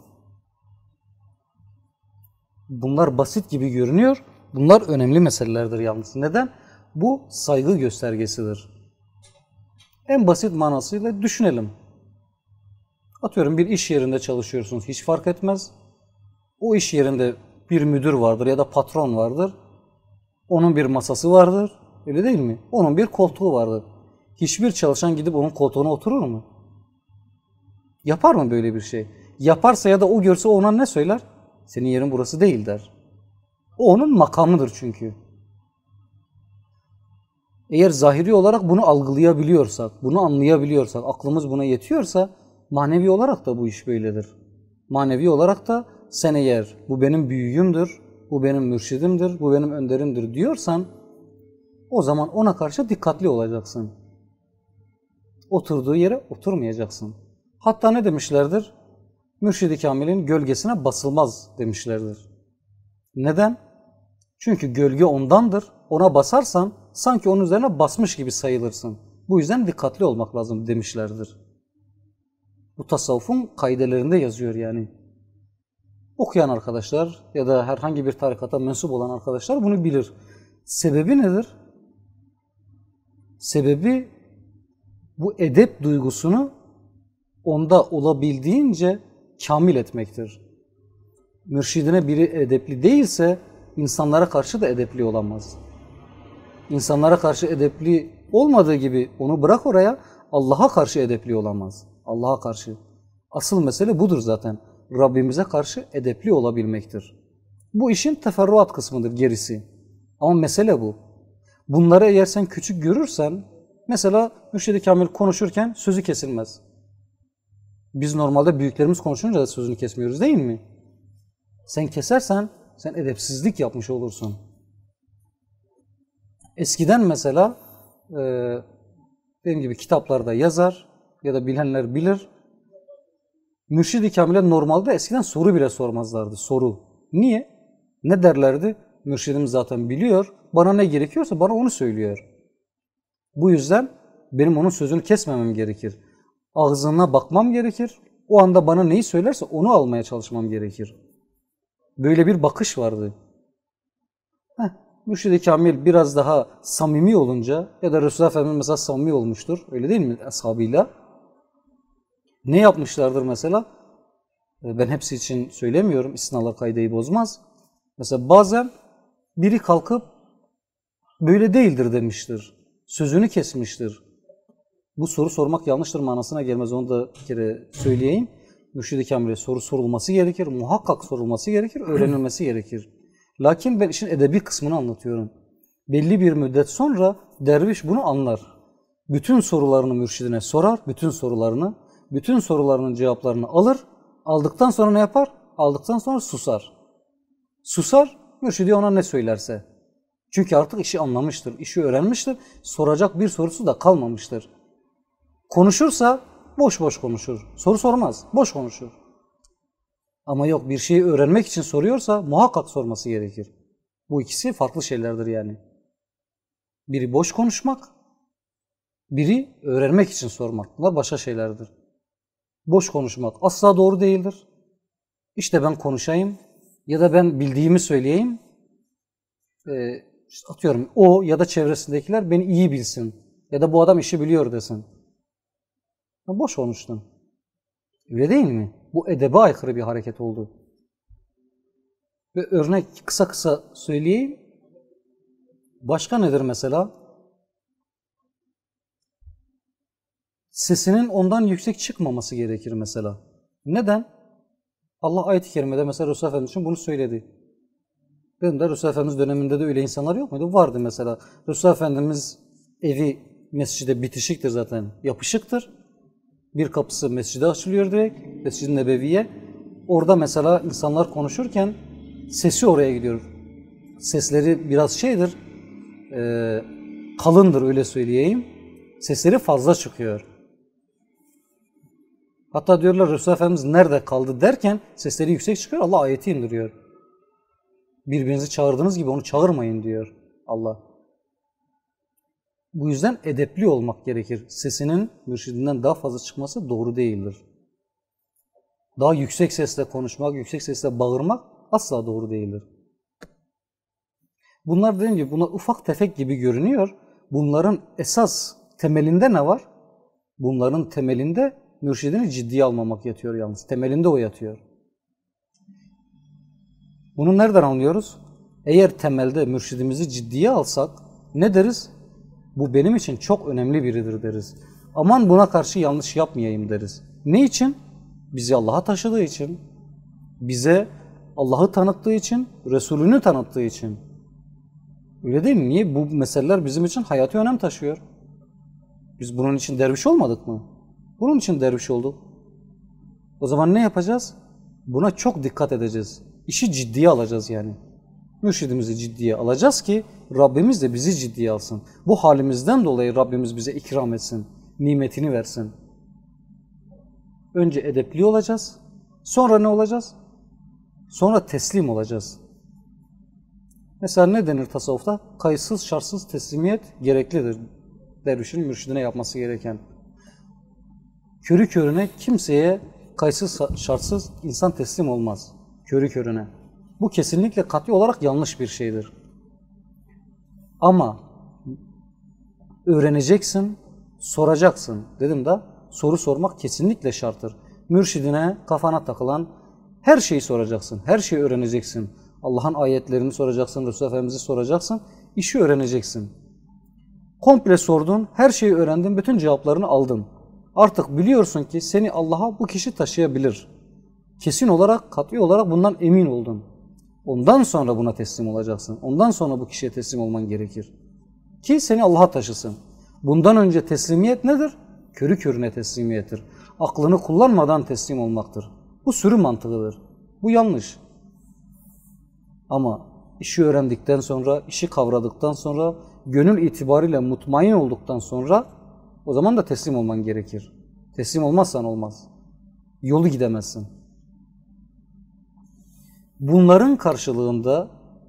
Bunlar basit gibi görünüyor. Bunlar önemli meselelerdir yalnız. Neden? Bu saygı göstergesidir. En basit manasıyla düşünelim. Atıyorum bir iş yerinde çalışıyorsunuz. Hiç fark etmez. O iş yerinde bir müdür vardır ya da patron vardır. Onun bir masası vardır. Öyle değil mi? Onun bir koltuğu vardır. Hiçbir çalışan gidip onun koltuğuna oturur mu? Yapar mı böyle bir şey? Yaparsa ya da o görse ona ne söyler? Senin yerin burası değil der. O onun makamıdır çünkü. Eğer zahiri olarak bunu algılayabiliyorsak, bunu anlayabiliyorsak, aklımız buna yetiyorsa manevi olarak da bu iş böyledir. Manevi olarak da sen eğer bu benim büyüğümdür, bu benim mürşidimdir, bu benim önderimdir diyorsan o zaman ona karşı dikkatli olacaksın. Oturduğu yere oturmayacaksın. Hatta ne demişlerdir? Mürşid-i Kamil'in gölgesine basılmaz demişlerdir. Neden? Çünkü gölge ondandır. Ona basarsan sanki onun üzerine basmış gibi sayılırsın. Bu yüzden dikkatli olmak lazım demişlerdir. Bu tasavvufun kaidelerinde yazıyor yani. Okuyan arkadaşlar ya da herhangi bir tarikata mensup olan arkadaşlar bunu bilir. Sebebi nedir? Sebebi bu edep duygusunu onda olabildiğince kamil etmektir. Mürşidine biri edepli değilse insanlara karşı da edepli olamaz. İnsanlara karşı edepli olmadığı gibi onu bırak oraya, Allah'a karşı edepli olamaz. Allah'a karşı. Asıl mesele budur zaten. Rabbimize karşı edepli olabilmektir. Bu işin teferruat kısmıdır gerisi. Ama mesele bu. Bunları eğer sen küçük görürsen, mesela Mürşid-i Kamil konuşurken sözü kesilmez. Biz normalde büyüklerimiz konuşunca da sözünü kesmiyoruz değil mi? Sen kesersen sen edepsizlik yapmış olursun. Eskiden mesela e, dediğim gibi kitaplarda yazar ya da bilenler bilir. Mürşid-i Kamil'e normalde eskiden soru bile sormazlardı. Soru. Niye? Ne derlerdi? Mürşidim zaten biliyor. Bana ne gerekiyorsa bana onu söylüyor. Bu yüzden benim onun sözünü kesmemem gerekir. Ağzına bakmam gerekir. O anda bana neyi söylerse onu almaya çalışmam gerekir. Böyle bir bakış vardı. Heh, Mürşid-i Kamil biraz daha samimi olunca ya da Resulullah Efendimiz mesela samimi olmuştur. Öyle değil mi ashabıyla? Ne yapmışlardır mesela? Ben hepsi için söylemiyorum. İstisnalar kaideyi bozmaz. Mesela bazen biri kalkıp böyle değildir demiştir. Sözünü kesmiştir. Bu soru sormak yanlıştır manasına gelmez. Onu da bir kere söyleyeyim. Mürşid-i Kamil'e soru sorulması gerekir. Muhakkak sorulması gerekir. Öğrenilmesi gerekir. Lakin ben işin edebi kısmını anlatıyorum. Belli bir müddet sonra derviş bunu anlar. Bütün sorularını mürşidine sorar. Bütün sorularını. Bütün sorularının cevaplarını alır. Aldıktan sonra ne yapar? Aldıktan sonra susar. Susar. Mürşidi ona ne söylerse. Çünkü artık işi anlamıştır. İşi öğrenmiştir. Soracak bir sorusu da kalmamıştır. Konuşursa boş boş konuşur. Soru sormaz. Boş konuşur. Ama yok, bir şeyi öğrenmek için soruyorsa muhakkak sorması gerekir. Bu ikisi farklı şeylerdir yani. Biri boş konuşmak, biri öğrenmek için sormak. Bunlar başka şeylerdir. Boş konuşmak asla doğru değildir. İşte ben konuşayım ya da ben bildiğimi söyleyeyim. E, işte atıyorum o ya da çevresindekiler beni iyi bilsin. Ya da bu adam işi biliyor desin. Ben boş konuştun. Öyle değil mi? Bu edebe aykırı bir hareket oldu. Ve örnek kısa kısa söyleyeyim. Başka nedir mesela? Sesinin ondan yüksek çıkmaması gerekir mesela. Neden? Allah ayet-i kerimede mesela Resulullah Efendimiz için bunu söyledi. Benim de Resulullah Efendimiz döneminde de öyle insanlar yok muydu? Vardı mesela. Resulullah Efendimiz evi mescide bitişiktir zaten. Yapışıktır. Bir kapısı mescide açılıyor direkt. Mescid-i Nebevi'ye. Orada mesela insanlar konuşurken sesi oraya gidiyor. Sesleri biraz şeydir. E, kalındır öyle söyleyeyim. Sesleri fazla çıkıyor. Hatta diyorlar Resulullah Efendimiz nerede kaldı derken sesleri yüksek çıkıyor. Allah ayeti indiriyor. Birbirinizi çağırdığınız gibi onu çağırmayın diyor Allah. Bu yüzden edepli olmak gerekir. Sesinin mürşidinden daha fazla çıkması doğru değildir. Daha yüksek sesle konuşmak, yüksek sesle bağırmak asla doğru değildir. Bunlar dediğim gibi bunlar ufak tefek gibi görünüyor. Bunların esas temelinde ne var? Bunların temelinde mürşidini ciddiye almamak yatıyor yalnız. Temelinde o yatıyor. Bunu nereden anlıyoruz? Eğer temelde mürşidimizi ciddiye alsak ne deriz? Bu benim için çok önemli biridir deriz. Aman buna karşı yanlış yapmayayım deriz. Ne için? Bizi Allah'a taşıdığı için, bize Allah'ı tanıttığı için, Resulünü tanıttığı için. Öyle değil mi? Niye? Bu meseleler bizim için hayati önem taşıyor. Biz bunun için derviş olmadık mı? Bunun için derviş olduk. O zaman ne yapacağız? Buna çok dikkat edeceğiz. İşi ciddiye alacağız yani. Mürşidimizi ciddiye alacağız ki Rabbimiz de bizi ciddiye alsın. Bu halimizden dolayı Rabbimiz bize ikram etsin, nimetini versin. Önce edepli olacağız. Sonra ne olacağız? Sonra teslim olacağız. Mesela ne denir tasavvufta? Kayıtsız şartsız teslimiyet gereklidir. Dervişin mürşidine yapması gereken. Körü körüne kimseye kayıtsız şartsız insan teslim olmaz. Körü körüne. Bu kesinlikle kat'i olarak yanlış bir şeydir. Ama öğreneceksin, soracaksın. Dedim de soru sormak kesinlikle şarttır. Mürşidine kafana takılan her şeyi soracaksın. Her şeyi öğreneceksin. Allah'ın ayetlerini soracaksın, Resulullah Efendimiz'i soracaksın. İşi öğreneceksin. Komple sordun, her şeyi öğrendin, bütün cevaplarını aldın. Artık biliyorsun ki seni Allah'a bu kişi taşıyabilir. Kesin olarak, kat'i olarak bundan emin oldun. Ondan sonra buna teslim olacaksın. Ondan sonra bu kişiye teslim olman gerekir. Ki seni Allah'a taşısın. Bundan önce teslimiyet nedir? Körü körüne teslimiyettir. Aklını kullanmadan teslim olmaktır. Bu sürü mantığıdır. Bu yanlış. Ama işi öğrendikten sonra, işi kavradıktan sonra, gönül itibariyle mutmain olduktan sonra o zaman da teslim olman gerekir. Teslim olmazsan olmaz. Yolu gidemezsin. Bunların karşılığında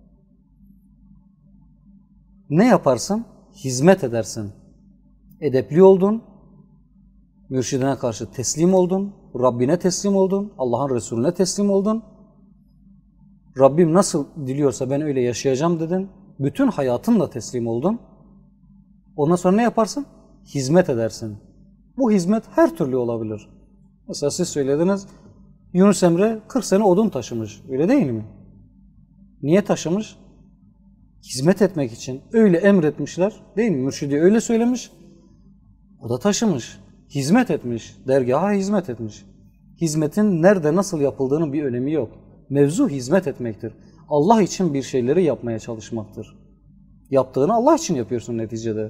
ne yaparsın? Hizmet edersin. Edepli oldun, mürşidine karşı teslim oldun, Rabbine teslim oldun, Allah'ın Resulüne teslim oldun. Rabbim nasıl diliyorsa ben öyle yaşayacağım dedin. Bütün hayatınla teslim oldun. Ondan sonra ne yaparsın? Hizmet edersin. Bu hizmet her türlü olabilir. Mesela siz söylediniz, Yunus Emre kırk sene odun taşımış. Öyle değil mi? Niye taşımış? Hizmet etmek için. Öyle emretmişler. Değil mi? Mürşidi öyle söylemiş. O da taşımış. Hizmet etmiş. Dergaha hizmet etmiş. Hizmetin nerede nasıl yapıldığının bir önemi yok. Mevzu hizmet etmektir. Allah için bir şeyleri yapmaya çalışmaktır. Yaptığını Allah için yapıyorsun neticede.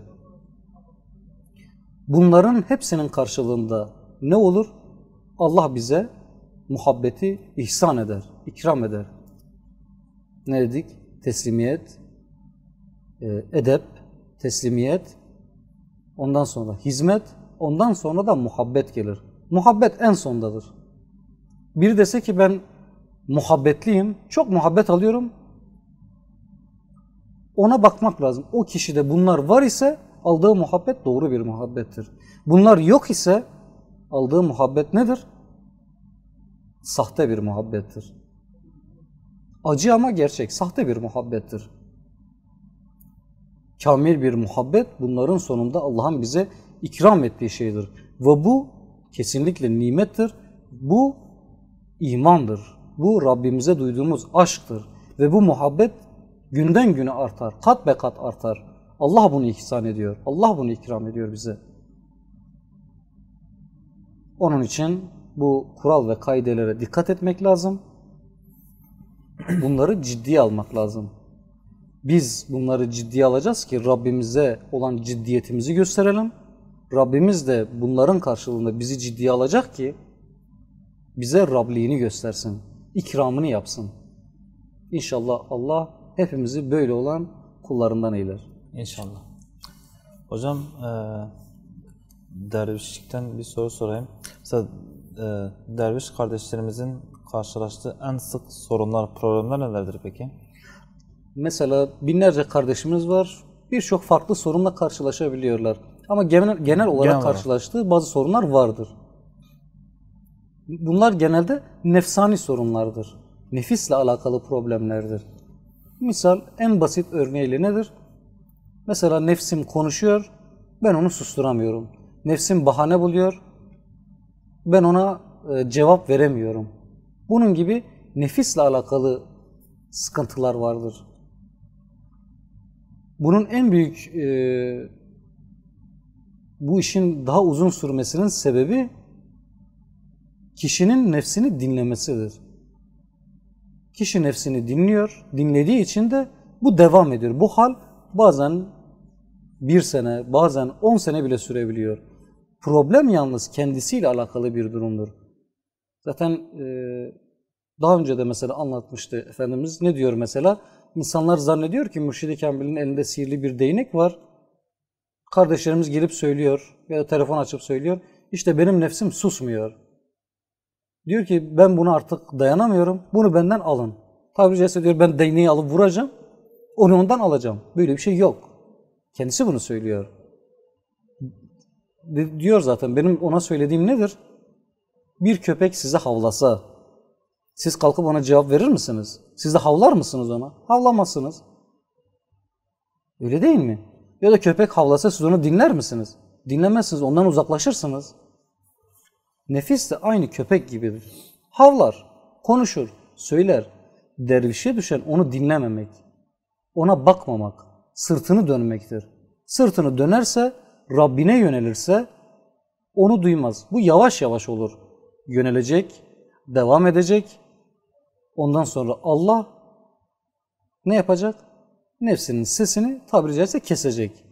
Bunların hepsinin karşılığında ne olur? Allah bize muhabbeti ihsan eder, ikram eder. Ne dedik? Teslimiyet, edep, teslimiyet, ondan sonra hizmet, ondan sonra da muhabbet gelir. Muhabbet en sondadır. Biri dese ki ben muhabbetliyim, çok muhabbet alıyorum, ona bakmak lazım. O kişide bunlar var ise aldığı muhabbet doğru bir muhabbettir. Bunlar yok ise aldığı muhabbet nedir? Sahte bir muhabbettir. Acı ama gerçek, sahte bir muhabbettir. Kamil bir muhabbet bunların sonunda Allah'ın bize ikram ettiği şeydir. Ve bu kesinlikle nimettir. Bu imandır. Bu Rabbimize duyduğumuz aşktır. Ve bu muhabbet günden güne artar. Kat be kat artar. Allah bunu ihsan ediyor. Allah bunu ikram ediyor bize. Onun için bu kural ve kaidelere dikkat etmek lazım. Bunları ciddiye almak lazım. Biz bunları ciddiye alacağız ki Rabbimize olan ciddiyetimizi gösterelim. Rabbimiz de bunların karşılığında bizi ciddiye alacak ki bize Rabliğini göstersin, ikramını yapsın. İnşallah Allah hepimizi böyle olan kullarından eyler. İnşallah. Hocam e, dervişlikten bir soru sorayım. Mesela e, derviş kardeşlerimizin karşılaştığı en sık sorunlar, problemler nelerdir peki? Mesela binlerce kardeşimiz var. Birçok farklı sorunla karşılaşabiliyorlar. Ama genel, genel olarak Genel karşılaştığı bazı sorunlar vardır. Bunlar genelde nefsani sorunlardır. Nefisle alakalı problemlerdir. Misal en basit örneğiyle nedir? Mesela nefsim konuşuyor, ben onu susturamıyorum. Nefsim bahane buluyor, ben ona e, cevap veremiyorum. Bunun gibi nefisle alakalı sıkıntılar vardır. Bunun en büyük e, bu işin daha uzun sürmesinin sebebi kişinin nefsini dinlemesidir. Kişi nefsini dinliyor, dinlediği için de bu devam ediyor. Bu hal bazen bir sene, bazen on sene bile sürebiliyor. Problem yalnız kendisiyle alakalı bir durumdur. Zaten e, daha önce de mesela anlatmıştı Efendimiz. Ne diyor mesela? İnsanlar zannediyor ki Mürşid-i Kamil'in elinde sihirli bir değnek var. Kardeşlerimiz gelip söylüyor ya da telefon açıp söylüyor. İşte benim nefsim susmuyor. Diyor ki ben bunu artık dayanamıyorum. Bunu benden alın. Tabiri caizse diyor ben değneği alıp vuracağım. Onu ondan alacağım. Böyle bir şey yok. Kendisi bunu söylüyor. Diyor zaten benim ona söylediğim nedir? Bir köpek size havlasa siz kalkıp ona cevap verir misiniz? Siz de havlar mısınız ona? Havlamazsınız. Öyle değil mi? Ya da köpek havlasa siz onu dinler misiniz? Dinlemezsiniz. Ondan uzaklaşırsınız. Nefis de aynı köpek gibidir. Havlar, konuşur, söyler. Dervişe düşen onu dinlememek, ona bakmamak, sırtını dönmektir. Sırtını dönerse, Rabbine yönelirse onu duymaz. Bu yavaş yavaş olur. Yönelecek, devam edecek. Ondan sonra Allah ne yapacak? Nefsinin sesini tabiri caizse kesecek.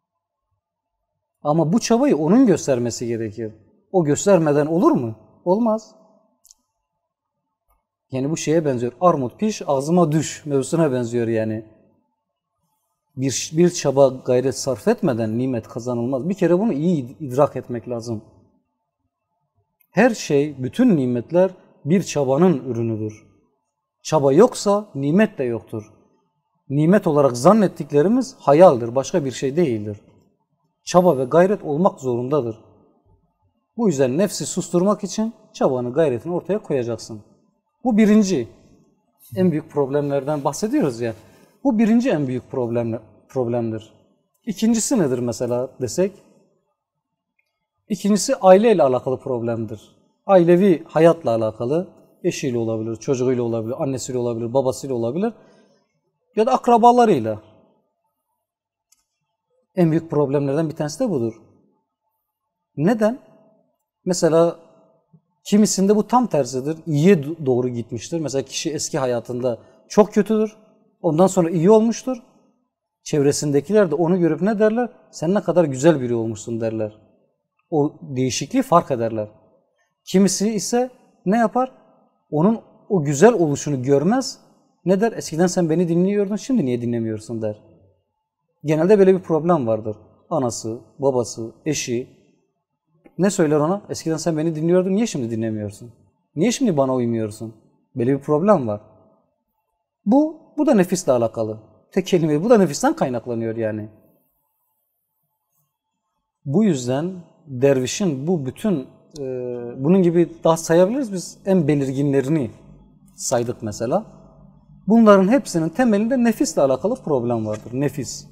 Ama bu çabayı onun göstermesi gerekir. O göstermeden olur mu? Olmaz. Yani bu şeye benziyor. Armut piş, ağzıma düş mevzusuna benziyor yani. Bir, bir çaba gayret sarf etmeden nimet kazanılmaz. Bir kere bunu iyi idrak etmek lazım. Her şey, bütün nimetler bir çabanın ürünüdür. Çaba yoksa nimet de yoktur. Nimet olarak zannettiklerimiz hayaldir, başka bir şey değildir. Çaba ve gayret olmak zorundadır. Bu yüzden nefsi susturmak için çabanı, gayretini ortaya koyacaksın. Bu birinci en büyük problemlerden bahsediyoruz ya. Bu birinci en büyük problem, problemdir. İkincisi nedir mesela desek? İkincisi aileyle alakalı problemdir. Ailevi hayatla alakalı, eşiyle olabilir, çocuğuyla olabilir, annesiyle olabilir, babasıyla olabilir ya da akrabalarıyla. En büyük problemlerden bir tanesi de budur. Neden? Mesela kimisinde bu tam tersidir. İyiye doğru gitmiştir. Mesela kişi eski hayatında çok kötüdür. Ondan sonra iyi olmuştur. Çevresindekiler de onu görüp ne derler? Sen ne kadar güzel biri olmuşsun derler. O değişikliği fark ederler. Kimisi ise ne yapar? Onun o güzel oluşunu görmez. Ne der? Eskiden sen beni dinliyordun, şimdi niye dinlemiyorsun der. Genelde böyle bir problem vardır. Anası, babası, eşi ne söyler ona? Eskiden sen beni dinliyordun, niye şimdi dinlemiyorsun? Niye şimdi bana uymuyorsun? Böyle bir problem var. Bu, bu da nefisle alakalı. Tek kelime, bu da nefisten kaynaklanıyor yani. Bu yüzden dervişin bu bütün, e, bunun gibi daha sayabiliriz biz, en belirginlerini saydık mesela. Bunların hepsinin temelinde nefisle alakalı problem vardır. Nefis.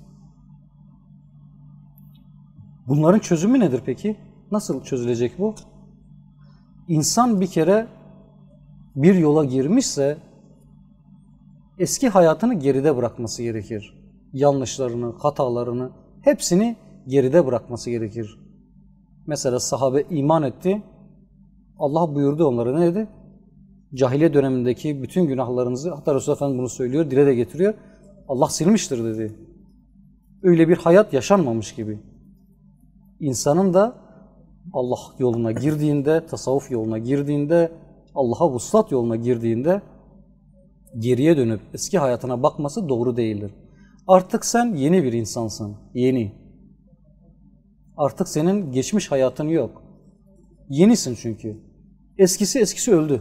Bunların çözümü nedir peki? Nasıl çözülecek bu? İnsan bir kere bir yola girmişse eski hayatını geride bırakması gerekir. Yanlışlarını, hatalarını hepsini geride bırakması gerekir. Mesela sahabe iman etti. Allah buyurdu onlara, ne dedi? Cahiliye dönemindeki bütün günahlarınızı, hatta Resulullah Efendimiz bunu söylüyor, dile de getiriyor. Allah silmiştir dedi. Öyle bir hayat yaşanmamış gibi. İnsanın da Allah yoluna girdiğinde, tasavvuf yoluna girdiğinde, Allah'a vuslat yoluna girdiğinde geriye dönüp eski hayatına bakması doğru değildir. Artık sen yeni bir insansın. Yeni. Artık senin geçmiş hayatın yok. Yenisin çünkü. Eskisi eskisi öldü.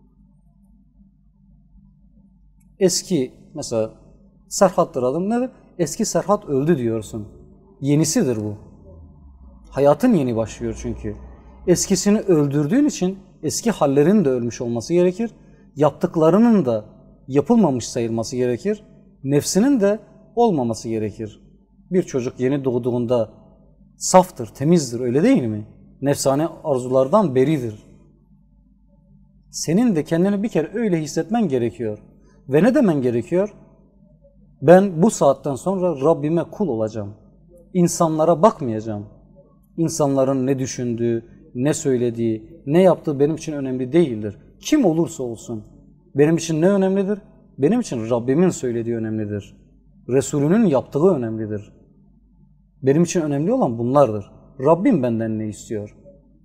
Eski mesela Serhat'tır adım nedir? Eski Serhat öldü diyorsun. Yenisidir bu. Hayatın yeni başlıyor çünkü. Eskisini öldürdüğün için eski hallerin de ölmüş olması gerekir. Yaptıklarının da yapılmamış sayılması gerekir. Nefsinin de olmaması gerekir. Bir çocuk yeni doğduğunda saftır, temizdir, öyle değil mi? Nefsane arzulardan beridir. Senin de kendini bir kere öyle hissetmen gerekiyor. Ve ne demen gerekiyor? Ben bu saatten sonra Rabbime kul olacağım. İnsanlara bakmayacağım. İnsanların ne düşündüğü, ne söylediği, ne yaptığı benim için önemli değildir. Kim olursa olsun. Benim için ne önemlidir? Benim için Rabbimin söylediği önemlidir. Resulünün yaptığı önemlidir. Benim için önemli olan bunlardır. Rabbim benden ne istiyor?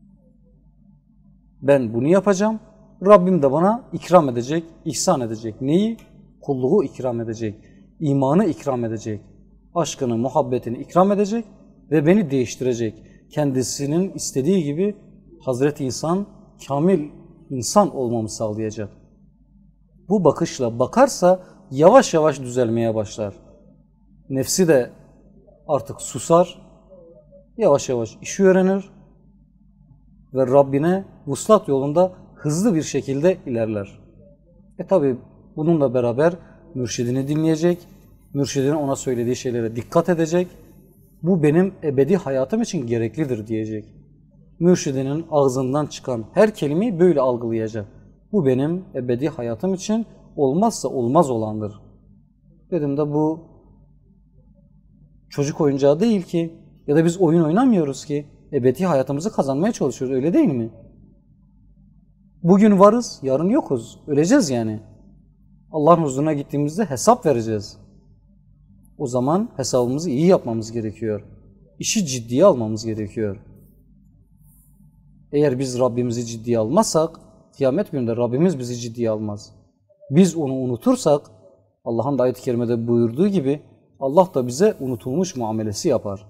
Ben bunu yapacağım. Rabbim de bana ikram edecek, ihsan edecek. Neyi? Kulluğu ikram edecek. İmanı ikram edecek. Aşkını, muhabbetini ikram edecek ve beni değiştirecek. Kendisinin istediği gibi Hazreti İnsan, kamil insan olmamı sağlayacak. Bu bakışla bakarsa yavaş yavaş düzelmeye başlar. Nefsi de artık susar, yavaş yavaş işi öğrenir ve Rabbine vuslat yolunda hızlı bir şekilde ilerler. E tabi bununla beraber mürşidini dinleyecek, mürşidinin ona söylediği şeylere dikkat edecek. Bu benim ebedi hayatım için gereklidir diyecek. Mürşidinin ağzından çıkan her kelimeyi böyle algılayacak. Bu benim ebedi hayatım için olmazsa olmaz olandır. Dedim de bu çocuk oyuncağı değil ki, ya da biz oyun oynamıyoruz ki, ebedi hayatımızı kazanmaya çalışıyoruz, öyle değil mi? Bugün varız, yarın yokuz, öleceğiz yani. Allah'ın huzuruna gittiğimizde hesap vereceğiz. O zaman hesabımızı iyi yapmamız gerekiyor. İşi ciddiye almamız gerekiyor. Eğer biz Rabbimizi ciddiye almazsak, kıyamet gününde Rabbimiz bizi ciddiye almaz. Biz onu unutursak Allah'ın da ayet-i kerimede buyurduğu gibi Allah da bize unutulmuş muamelesi yapar.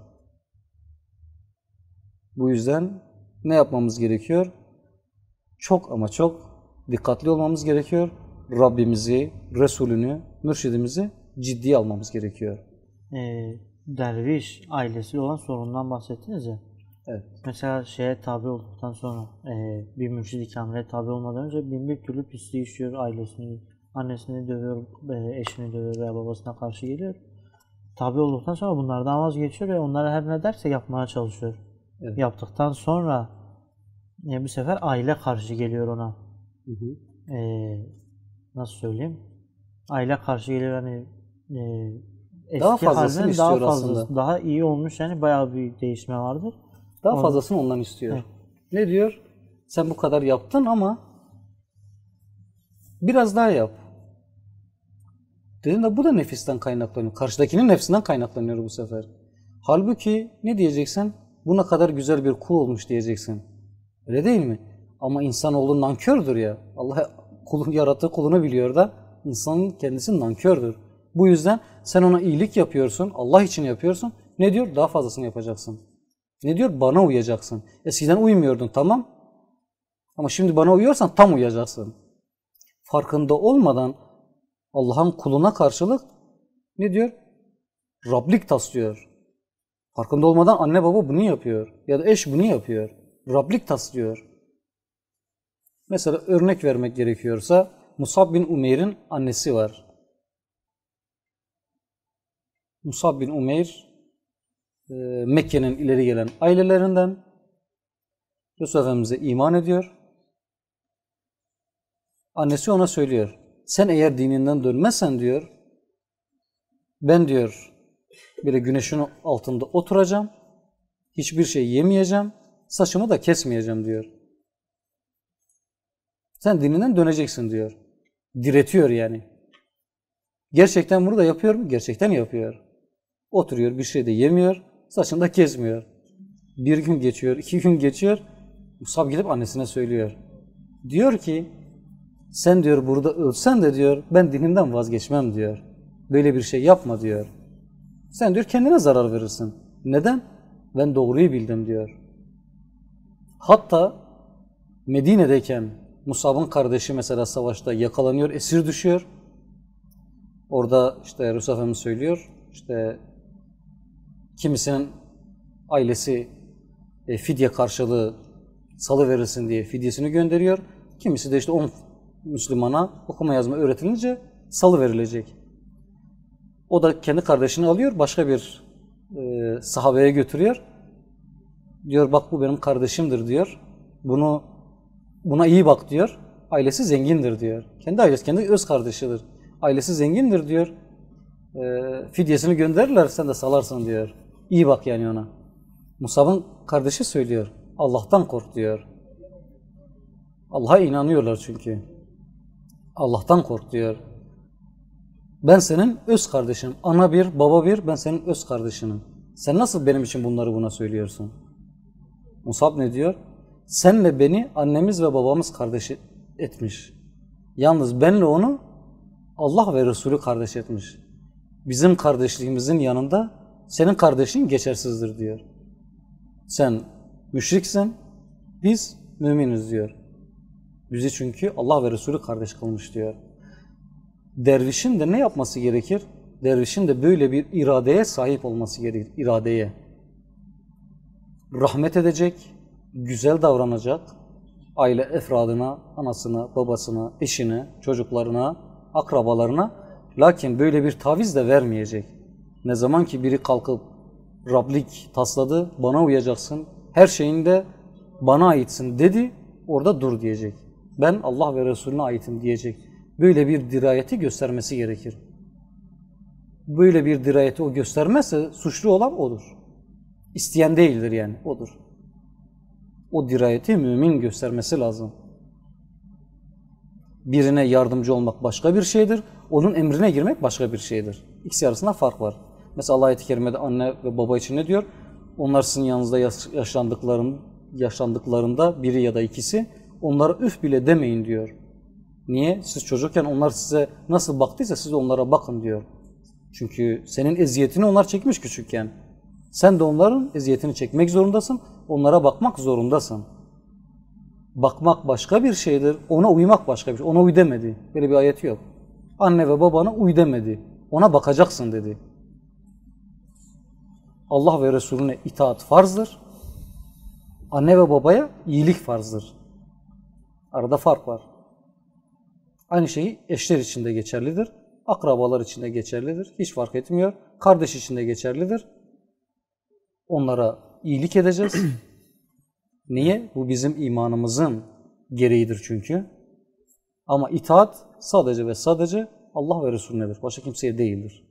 Bu yüzden ne yapmamız gerekiyor? Çok ama çok dikkatli olmamız gerekiyor. Rabbimizi, Resulünü, mürşidimizi ciddiye almamız gerekiyor. Ee, derviş ailesiyle olan sorundan bahsettiniz ya. Evet. Mesela şeye tabi olduktan sonra e, bir mürşid-i kamile tabi olmadan önce bin bir türlü pisliği işliyor, ailesini, annesini dövüyor, e, eşini dövüyor veya babasına karşı geliyor. Tabi olduktan sonra bunlardan vazgeçiyor ve onlara her ne derse yapmaya çalışıyor. Evet. Yaptıktan sonra e, bu sefer aile karşı geliyor ona. Hı hı. E, nasıl söyleyeyim? Aile karşı geliyor hani e, eski Daha fazlasını halinden istiyor daha fazlası, aslında. daha iyi olmuş yani bayağı bir değişme vardır. Daha Ondan- fazlasını ondan istiyor. Evet. Ne diyor? Sen bu kadar yaptın ama biraz daha yap. Dedim de bu da nefisten kaynaklanıyor. Karşıdakinin nefsinden kaynaklanıyor bu sefer. Halbuki ne diyeceksin? Bu ne kadar güzel bir kul olmuş diyeceksin. Öyle değil mi? Ama insanoğlu nankördür ya. Allah kulun yarattığı kulunu biliyor da insanın kendisi nankördür. Bu yüzden sen ona iyilik yapıyorsun. Allah için yapıyorsun. Ne diyor? Daha fazlasını yapacaksın. Ne diyor? Bana uyacaksın. Eskiden uymuyordun, tamam. Ama şimdi bana uyuyorsan tam uyacaksın. Farkında olmadan Allah'ın kuluna karşılık ne diyor? Rablik taslıyor. Farkında olmadan anne baba bunu yapıyor. Ya da eş bunu yapıyor. Rablik taslıyor. Mesela örnek vermek gerekiyorsa Musab bin Umeyr'in annesi var. Musab bin Umeyr Mekke'nin ileri gelen ailelerinden, Resul Efendimiz'e iman ediyor. Annesi ona söylüyor. Sen eğer dininden dönmezsen diyor, ben diyor bir de güneşin altında oturacağım, hiçbir şey yemeyeceğim, saçımı da kesmeyeceğim diyor. Sen dininden döneceksin diyor. Diretiyor yani. Gerçekten bunu da yapıyor mu? Gerçekten yapıyor. Oturuyor, bir şey de yemiyor, saçını da kesmiyor. Bir gün geçiyor, iki gün geçiyor. Musab gidip annesine söylüyor. Diyor ki, sen diyor burada ölsen de diyor, ben dinimden vazgeçmem diyor. Böyle bir şey yapma diyor. Sen diyor kendine zarar verirsin. Neden? Ben doğruyu bildim diyor. Hatta Medine'deyken Musab'ın kardeşi mesela savaşta yakalanıyor, esir düşüyor. Orada işte Resul Efendimiz söylüyor, işte kimisinin ailesi e, fidye karşılığı salı verilsin diye fidyesini gönderiyor. Kimisi de işte on Müslümana okuma yazma öğretilince salı verilecek. O da kendi kardeşini alıyor, başka bir e, sahabeye götürüyor. Diyor bak bu benim kardeşimdir diyor. Bunu buna iyi bak diyor. Ailesi zengindir diyor. Kendi ailesi, kendi öz kardeşidir. Ailesi zengindir diyor. E, fidyesini gönderirler sen de salarsın diyor. İyi bak yani ona. Musab'ın kardeşi söylüyor. Allah'tan kork diyor. Allah'a inanıyorlar çünkü. Allah'tan kork diyor. Ben senin öz kardeşinim. Ana bir, baba bir, ben senin öz kardeşinim. Sen nasıl benim için bunları buna söylüyorsun? Musab ne diyor? Senle beni annemiz ve babamız kardeş etmiş. Yalnız benle onu Allah ve Resulü kardeş etmiş. Bizim kardeşliğimizin yanında senin kardeşliğin geçersizdir diyor. Sen müşriksin, biz müminiz diyor. Bizi çünkü Allah ve Resulü kardeş kılmış diyor. Dervişin de ne yapması gerekir? Dervişin de böyle bir iradeye sahip olması gerekir. İradeye. Rahmet edecek, güzel davranacak, aile efradına, anasına, babasına, eşine, çocuklarına, akrabalarına, lakin böyle bir taviz de vermeyecek. Ne zaman ki biri kalkıp Rablik tasladı, bana uyacaksın, her şeyinde bana aitsin dedi, orada dur diyecek. Ben Allah ve Resulüne aitim diyecek. Böyle bir dirayeti göstermesi gerekir. Böyle bir dirayeti o göstermezse suçlu olan odur. İsteyen değildir yani, odur. O dirayeti mümin göstermesi lazım. Birine yardımcı olmak başka bir şeydir, onun emrine girmek başka bir şeydir. İkisi arasında fark var. Mesela Allah ayet-i kerimede anne ve baba için ne diyor? Onlar sizin yanınızda yaşlandıklarında, yaşlandıklarında biri ya da ikisi Onlara üf bile demeyin diyor. Niye? Siz çocukken onlar size nasıl baktıysa siz de onlara bakın diyor. Çünkü senin eziyetini onlar çekmiş küçükken. Sen de onların eziyetini çekmek zorundasın. Onlara bakmak zorundasın. Bakmak başka bir şeydir. Ona uymak başka bir şey. Ona uy demedi. Böyle bir ayeti yok. Anne ve babana uy demedi. Ona bakacaksın dedi. Allah ve Resulüne itaat farzdır. Anne ve babaya iyilik farzdır. Arada fark var. Aynı şey eşler için de geçerlidir. Akrabalar için de geçerlidir. Hiç fark etmiyor. Kardeş için de geçerlidir. Onlara iyilik edeceğiz. Niye? Bu bizim imanımızın gereğidir çünkü. Ama itaat sadece ve sadece Allah ve Resulünedir. Başka kimseye değildir.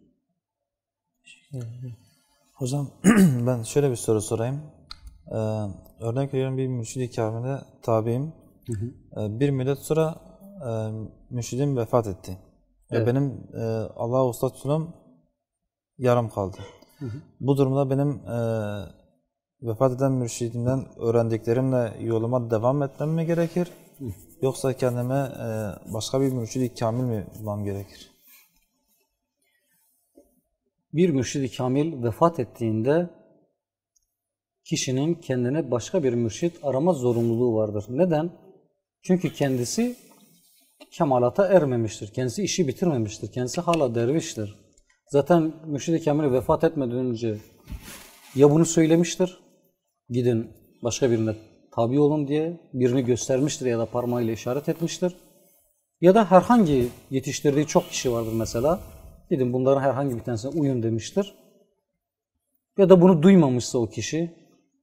Hocam ben şöyle bir soru sorayım. Ee, örnek veriyorum, bir mürşid-i kamile tabiyim. Hı hı. Ee, bir müddet sonra e, mürşidim vefat etti. Evet. Ve benim e, Allah'a usta tutulum yarım kaldı. Hı hı. Bu durumda benim e, vefat eden mürşidimden öğrendiklerimle yoluma devam etmem mi gerekir? Hı. Yoksa kendime e, başka bir mürşid-i kamil mi bulmam gerekir? Bir mürşid-i kamil vefat ettiğinde kişinin kendine başka bir mürşid arama zorunluluğu vardır. Neden? Çünkü kendisi kemalata ermemiştir. Kendisi işi bitirmemiştir. Kendisi hala derviştir. Zaten mürşid-i kamil vefat etmeden önce ya bunu söylemiştir, gidin başka birine tabi olun diye birini göstermiştir ya da parmağıyla işaret etmiştir. Ya da herhangi yetiştirdiği çok kişi vardır mesela. Gidin bunların herhangi bir tanesine uyun demiştir. Ya da bunu duymamışsa o kişi,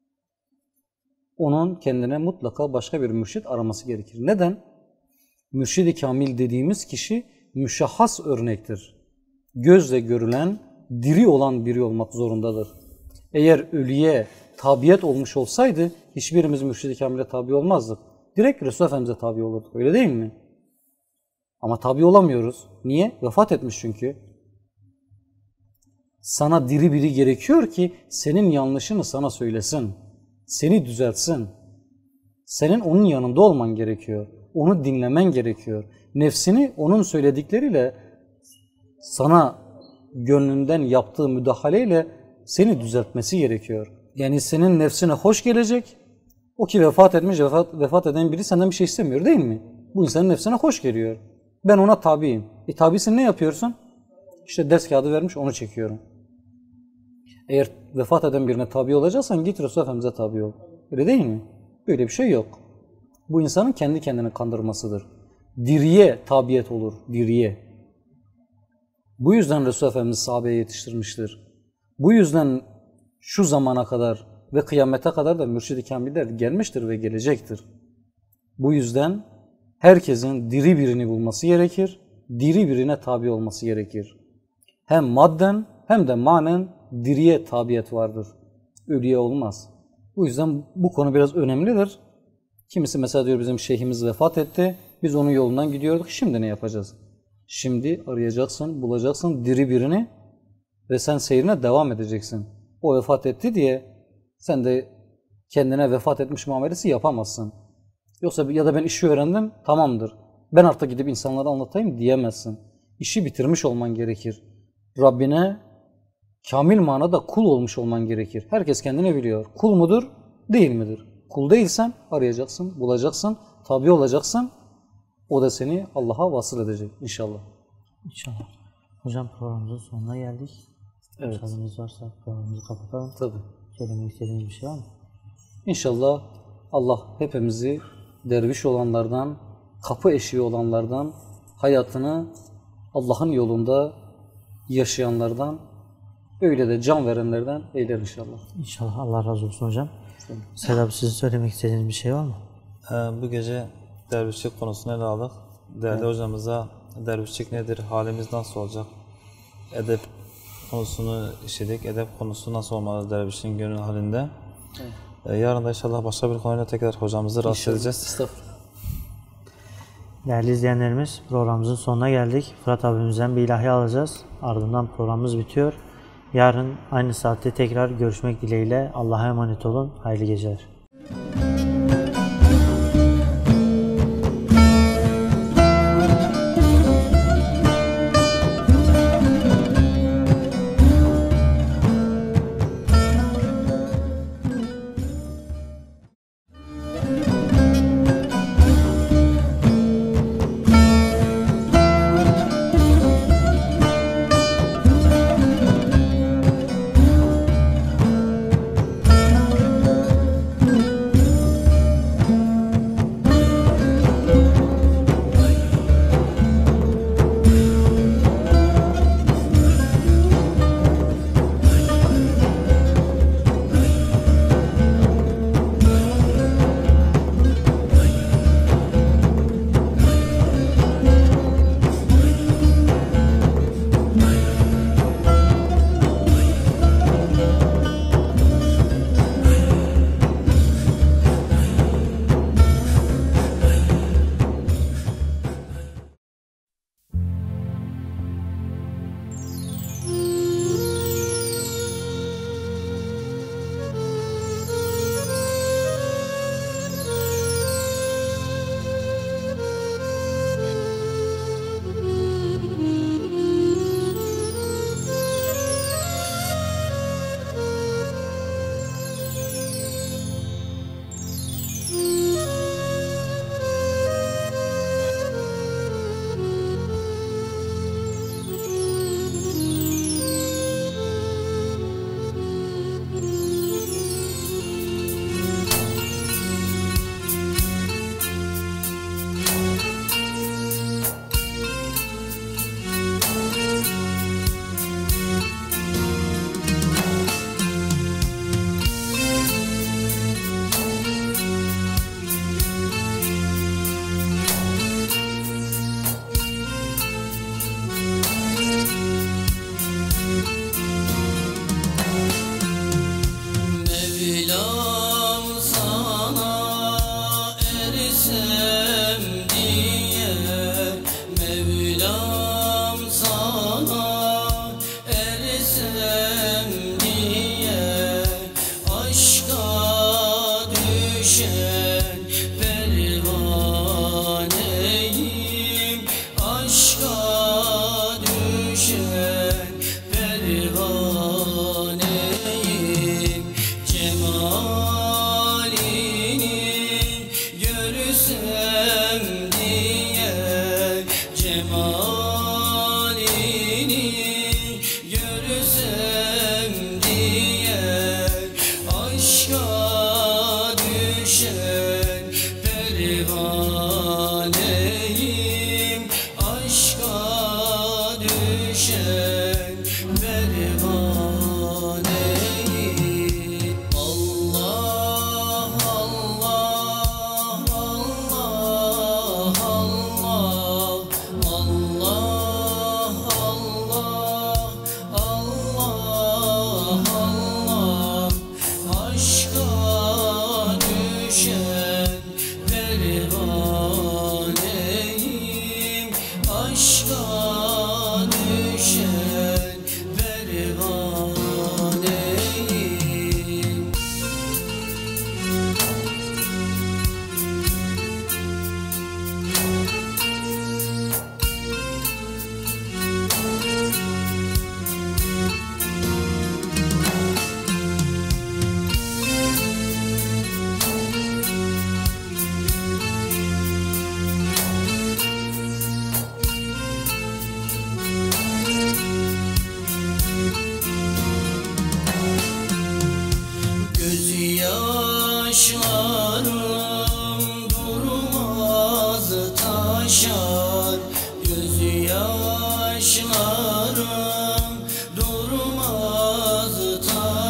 onun kendine mutlaka başka bir mürşid araması gerekir. Neden? Mürşid-i kamil dediğimiz kişi müşahhas örnektir. Gözle görülen, diri olan biri olmak zorundadır. Eğer ölüye tabiyet olmuş olsaydı hiçbirimiz mürşid-i kamile tabi olmazdık. Direkt Resul Efendimiz'e tabi olurduk. Öyle değil mi? Ama tabi olamıyoruz. Niye? Vefat etmiş çünkü. Sana diri biri gerekiyor ki senin yanlışını sana söylesin. Seni düzeltsin. Senin onun yanında olman gerekiyor. Onu dinlemen gerekiyor. Nefsini onun söyledikleriyle, sana gönlünden yaptığı müdahaleyle seni düzeltmesi gerekiyor. Yani senin nefsine hoş gelecek. O ki vefat etmiş, vefat, vefat eden biri senden bir şey istemiyor değil mi? Bu insanın nefsine hoş geliyor. Ben ona tabiyim. E tabisin ne yapıyorsun? İşte ders kağıdı vermiş, onu çekiyorum. Eğer vefat eden birine tabi olacaksan git Resul Efendimiz'e tabi ol. Öyle değil mi? Böyle bir şey yok. Bu insanın kendi kendini kandırmasıdır. Diriye tabiyet olur, diriye. Bu yüzden Resul Efendimiz sahabeye yetiştirmiştir. Bu yüzden şu zamana kadar ve kıyamete kadar da mürşid-i kamiller gelmiştir ve gelecektir. Bu yüzden herkesin diri birini bulması gerekir, diri birine tabi olması gerekir. Hem madden hem de manen diriye tabiyet vardır. Ölüye olmaz. Bu yüzden bu konu biraz önemlidir. Kimisi mesela diyor bizim şeyhimiz vefat etti, biz onun yolundan gidiyorduk, şimdi ne yapacağız? Şimdi arayacaksın, bulacaksın diri birini ve sen seyrine devam edeceksin. O vefat etti diye sen de kendine vefat etmiş muamelesi yapamazsın. Yoksa ya da ben işi öğrendim, tamamdır. Ben artık gidip insanlara anlatayım diyemezsin. İşi bitirmiş olman gerekir. Rabbine kamil manada kul olmuş olman gerekir. Herkes kendini biliyor. Kul mudur, değil midir? Kul değilsen arayacaksın, bulacaksın, tabi olacaksın. O da seni Allah'a vasıl edecek inşallah. İnşallah. Hocam programımızın sonuna geldik. Evet. Müsaadeniz varsa programımızı kapatalım. Tabii. Söylemek istediğiniz bir şey var mı? İnşallah Allah hepimizi derviş olanlardan, kapı eşiği olanlardan, hayatını Allah'ın yolunda yaşayanlardan, öyle de can verenlerden eyler inşallah. İnşallah. Allah razı olsun hocam. Sedat, sizin söylemek istediğiniz bir şey var mı? Ee, bu gece dervişlik konusunu ele aldık. Değerli evet. hocamıza dervişlik nedir, halimiz nasıl olacak, edep konusunu işledik. Edep konusu nasıl olmalı dervişin gönül halinde. Evet. Ee, yarın da inşallah başka bir konuyla tekrar hocamızı rahatsız edeceğiz. Değerli izleyenlerimiz, programımızın sonuna geldik. Fırat abimizden bir ilahi alacağız. Ardından programımız bitiyor. Yarın aynı saatte tekrar görüşmek dileğiyle. Allah'a emanet olun. Hayırlı geceler.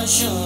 aşık